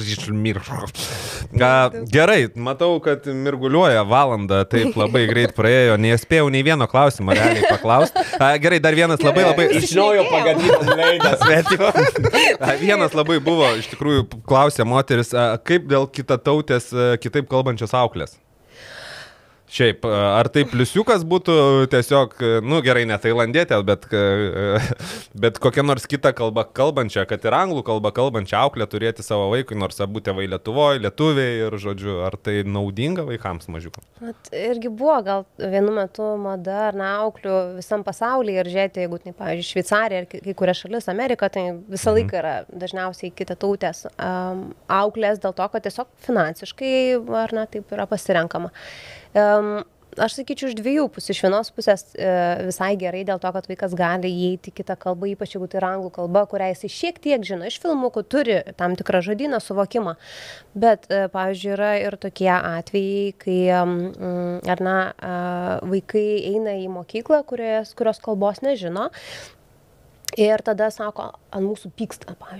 Gerai, matau, kad mirguliuoja valanda, taip labai greit praėjo, nespėjau nei vieno klausimo realiai paklausti. A, gerai, dar vienas labai labai... Iš naujo pagadytas leidas, bet jau. Vienas labai buvo, iš tikrųjų, klausė moteris, a, kaip dėl kitatautės kitaip kalbančios auklės? Šiaip, ar tai pliusiukas būtų tiesiog, nu gerai, ne tailandietė, bet, bet kokia nors kita kalba kalbančia, kad ir anglų kalba kalbančia auklė turėti savo vaikui, nors abu tėvai Lietuvoje, lietuviai ir, žodžiu, ar tai naudinga vaikams mažiukams? At, irgi buvo gal vienu metu mada ar na auklių visam pasaulyje ir žiūrėti, jeigu, tai, pavyzdžiui, Šveicarija ar kai kurias šalis, Amerika, tai visą laiką yra dažniausiai kitatautės um, auklės dėl to, kad tiesiog finansiškai ar na taip yra pasirenkama. Um, aš sakyčiau iš dviejų pusių. Iš vienos pusės e, visai gerai dėl to, kad vaikas gali įeiti kitą kalbą, ypač jeigu tai yra anglų kalba, kurią jis šiek tiek žino iš filmukų, turi tam tikrą žodyną, suvokimą. Bet, e, pavyzdžiui, yra ir tokie atvejai, kai mm, ar na, e, vaikai eina į mokyklą, kurios, kurios kalbos nežino ir tada sako, ant mūsų pyksta, pavyzdžiui.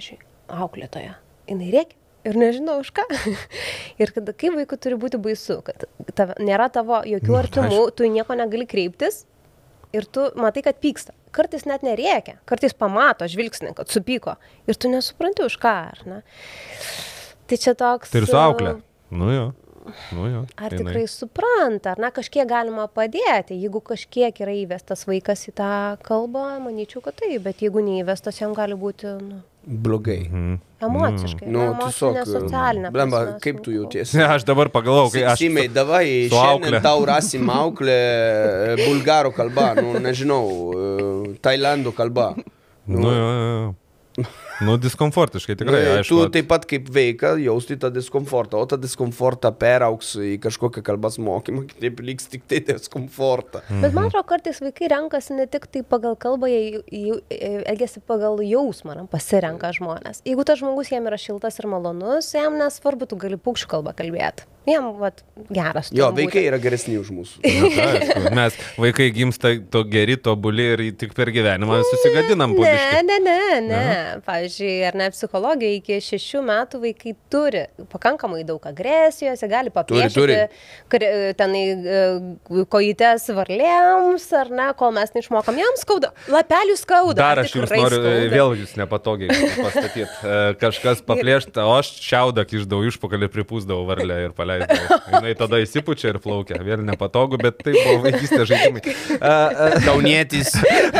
auklėtoja. Jinai rėkia. Ir nežinau už ką. Ir kada, kai vaikui turi būti baisu, kad tave, nėra tavo jokių artimų, tu į nieko negali kreiptis ir tu matai, kad pyksta. Kartais net nerėkia, kartais pamato žvilgsnį, kad supyko ir tu nesupranti už ką, ar ne? Tai čia toks... Tai ir su auklė. Nu jo. Nu jo. Ar jinai. tikrai supranta, ar na, kažkiek galima padėti, jeigu kažkiek yra įvestas vaikas į tą kalbą, manyčiau, kad taip, bet jeigu neįvestas, jam gali būti, nu... Blogai. Mhm. Emociškai, Nu, nu, emocinė, tiesiog, socialinė. blemba, prasme, kaip tu sunku. jautiesi? Ne, aš dabar pagalvojau, kai aš... Simei, davai, su aukle. šiandien tau rasim auklę bulgarų kalba, nu, nežinau, Tailando kalba. Nu, jo, jo, jo. Nu, diskomfortiškai, tikrai, aišku. Tu taip pat kaip veika jausti tą diskomfortą, o tą diskomfortą perauks į kažkokią kalbas mokymą, taip liks tik tai diskomfortą. Bet man atrodo, kartais vaikai renkasi ne tik tai pagal kalbą, jie jie- jie elgiasi pagal jausmą, ar pasirenka žmonės. Jeigu tas žmogus jam yra šiltas ir malonus, jam nesvarbu, tu gali paukščių kalbą kalbėti. Jam, vat, geras. Jo, turi vaikai būti. yra geresni už mūsų. Na, tai aišku, mes vaikai gimsta to geri, tobuli ir tik per gyvenimą susigadinam po Ne, biškį. ne, ne, ne. Pavyzdžiui, ar ne psichologija iki šešių metų vaikai turi pakankamai daug agresijos, jie gali Turi, turi. papriešinti tenai e, kojytes varlėms, ar ne, kol mes neišmokam, jam skauda, lapelių skauda. Dar ar aš jums tikrai noriu e, skauda? vėl jūs nepatogiai pastatyti. E, Kažkas paplėšta, o aš šiaudą kišdavau išpakalį, pripūsdavau varlę ir paleisdavau. Jis tada įsipučia ir plaukia. Vėl nepatogu, bet tai buvo vaikystės žaidimai. A, a, Kaunietis.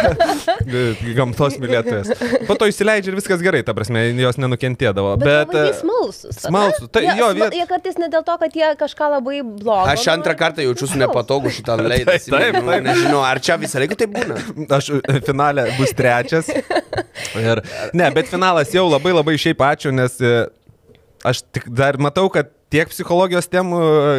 Gamtos mylėtojas. Po to įsileidžia ir viskas gerai, ta prasme, jos nenukentėdavo. Bet, Bet, bet e, jie smalsus. ar ne? smalsūs, tai Jie jo, sma- vien- Jie kartais ne dėl to, kad jie kažką labai blogo. Aš antrą nori, kartą jaučiuosi smalsūs. nepatogu šitą laidą. Taip, taip, Nu, taip. Nežinau, ar čia visą laiką taip būna. aš e, finale bus trečias. Ir, ne, bet finalas jau labai labai šiaip ačiū, nes e, aš tik dar matau, kad tiek psichologijos temų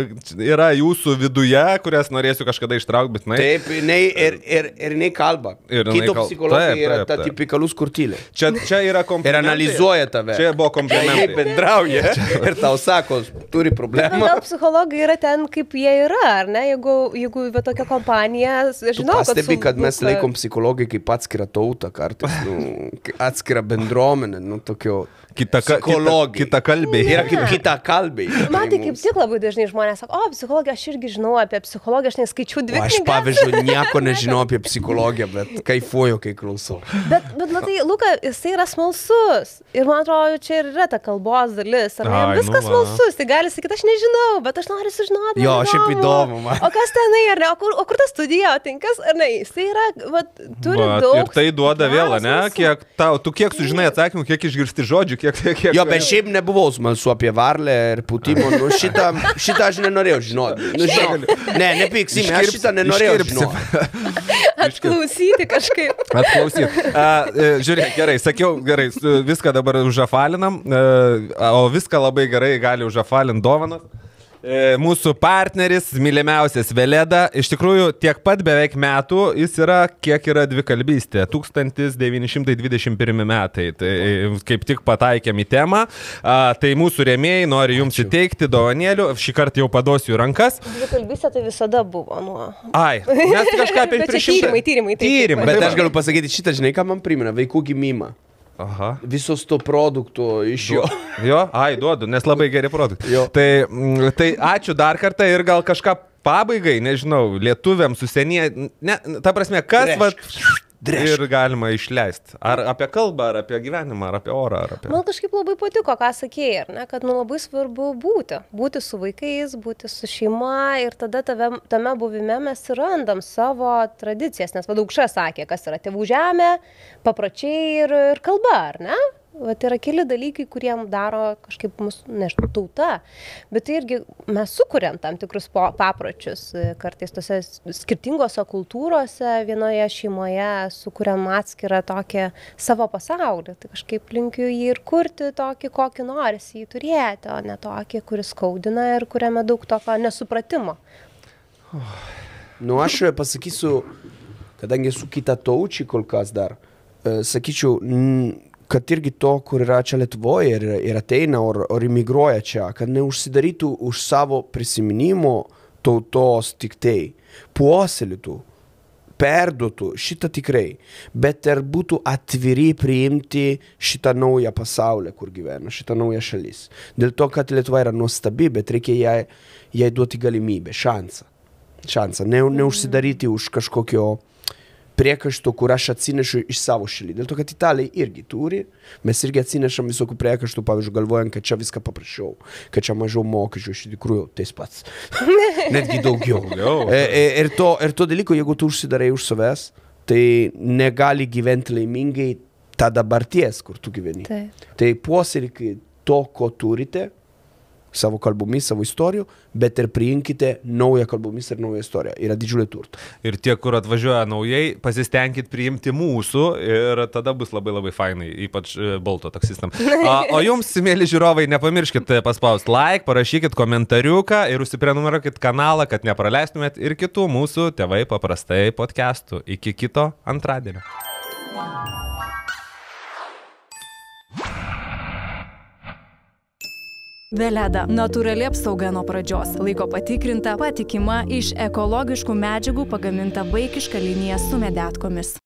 yra jūsų viduje, kurias norėsiu kažkada ištraukti, bet na. Taip, jinai ir, ir, ir jinai kalba. Ir jinai Kito kal- psichologija taip, yra taip, ta taip. tipikalus kurtylė. Čia, čia yra Ir komplimentai. analizuoja tave. Čia buvo Jie komplimentai. bendrauja ir tau sako, turi Bet problemą. gal psichologai yra ten, kaip jie yra, ar ne? Jeigu, jeigu va, tokia kompanija, aš Tu žinau, kad... pastebi, su- kad mes nu, laikom psichologai kaip atskirą tautą kartais, nu, atskirą bendruomenę, nu, tokio Kita, ka- kita, psichologai. kita kalbė. Yra kaip kita kalbiai. Man tai kaip tik labai dažnai žmonės sako, o, psichologija, aš irgi žinau apie psicologiją, aš neskaičiau dvi O aš, knygas. pavyzdžiui, nieko nežinau apie psichologiją, bet kaifuoju, kai klausau. Bet, bet matai, Luka, jisai yra smalsus. Ir man atrodo, čia ir yra ta kalbos dalis. Ar ne? Ai, Viskas nu va. smalsus. Tai gali sakyti, aš nežinau, bet aš noriu sužinoti. Jo, man šiaip įdomu man. O kas tenai, ar ne? O kur, o kur ta studija, o tinkas, ar ne? Jisai yra, va, turi Va, daug. ir tai duoda vėl, gero ne? smalsumo. Kiek tau, tu kiek sužinai atsakymų, kiek išgirsti žodžių, kiek... kiek Jo, bet šiaip nebuvau smalsu apie varlę ir pūtimo. Nu, šitą, šitą aš nenorėjau žinoti. Nu, žinau, ne, nepyksime, aš šitą nenorėjau Iškirpsim. žinoti. Atklausyti kažkaip. Atklausyk. A, e, žiūrėk, gerai, sakiau, gerai, su- viską dabar užafalinam, e, o viską labai gerai gali užafalint dovanas. E, Mūsų partneris, mylimiausias Veleda, iš tikrųjų tiek pat beveik metų jis yra, kiek yra dvikalbystė, tūkstantis devyni šimtai dvidešimt pirmi metai, tai kaip tik pataikėm į temą, a, tai mūsų rėmėjai nori jums įteikti dovanėlių, šį kartą jau paduosiu į rankas. Dvikalbystė tai visada buvo. Nu. Ai, mes kažką apie Bet čia prieš šimtą- tyrimai, tyrimai, taip, taip, Tyrimai, Bet tai aš va. galiu pasakyti, šitą, žinai, ką man primena, vaikų gimimą. Aha. Visos to produktų iš jo. Jo, ai, duodu, nes labai geri produktai. Jo. Tai, mm, tai ačiū dar kartą ir gal kažką pabaigai, nežinau, lietuviams, užsienyje, ne, ta prasme, kas va, Drešk. ir galima išleisti. Ar apie kalbą, ar apie gyvenimą, ar apie orą, ar apie... Man kažkaip labai patiko, ką sakėjai, ar ne, kad nu, labai svarbu būti. Būti su vaikais, būti su šeima ir tada tave, tame buvime mes ir randam savo tradicijas. Nes Vadaukša sakė, kas yra tėvų žemė, papročiai ir, ir kalba, ar ne? Vat yra keli dalykai, kuriem daro kažkaip mūsų, nežinau, tauta. Bet tai irgi mes sukuriam tam tikrus po, papročius. Kartais tose skirtingose kultūrose, vienoje šeimoje sukuriam atskirą tokį savo pasaulį. Tai kažkaip linkiu jį ir kurti tokį, kokį norisi jį turėti, o ne tokį, kuris skaudina ir kuriame daug tokio nesupratimo. Nu, aš pasakysiu, kadangi esu kita taučiai kol kas dar, e, sakyčiau, n, kad irgi to, kur yra čia Lietuvoje ir, ir ateina, ar, ar imigruoja čia, kad neužsidarytų už savo prisiminimo tautos tik tai, puoselėtų perduotų šitą tikrai, bet ir būtų atviri priimti šitą naują pasaulį, kur gyvena, šitą naują šalis. Dėl to, kad Lietuva yra nuostabi, bet reikia jai, jai duoti galimybę, šansą. Šansą, ne, neužsidaryti už kažkokio priekaištų, kur aš atsinešu iš savo šalį. Dėl to, kad Italija irgi turi, mes irgi atsinešam visokių priekaištų, pavyzdžiui, galvojant, kad čia viską paprašiau, kad čia mažiau mokesčių, iš tikrųjų, tais pats. Netgi daugiau. ir, to, ir to dalyko, jeigu tu užsidarai už savęs, tai negali gyventi laimingai tą dabarties, kur tu gyveni. Tai, tai puoselėkite to, ko turite, savo kalbomis, savo istorijų, bet ir priimkite naują kalbomis ir naują istoriją. Yra didžiulė turta. Ir tie, kur atvažiuoja naujai, pasistengkit priimti mūsų ir tada bus labai labai fainai, ypač Bolto taksistam. O, o jums, mėly žiūrovai, nepamirškit paspausti like, parašykit komentariuką ir užsiprenumeruokit kanalą, kad nepraleistumėt ir kitų mūsų Tėvai paprastai podcastų. Iki kito antradienio. Veleda. Natūrali apsauga nuo pradžios. Laiko patikrinta, patikima, iš ekologiškų medžiagų pagaminta vaikiška linija su medetkomis.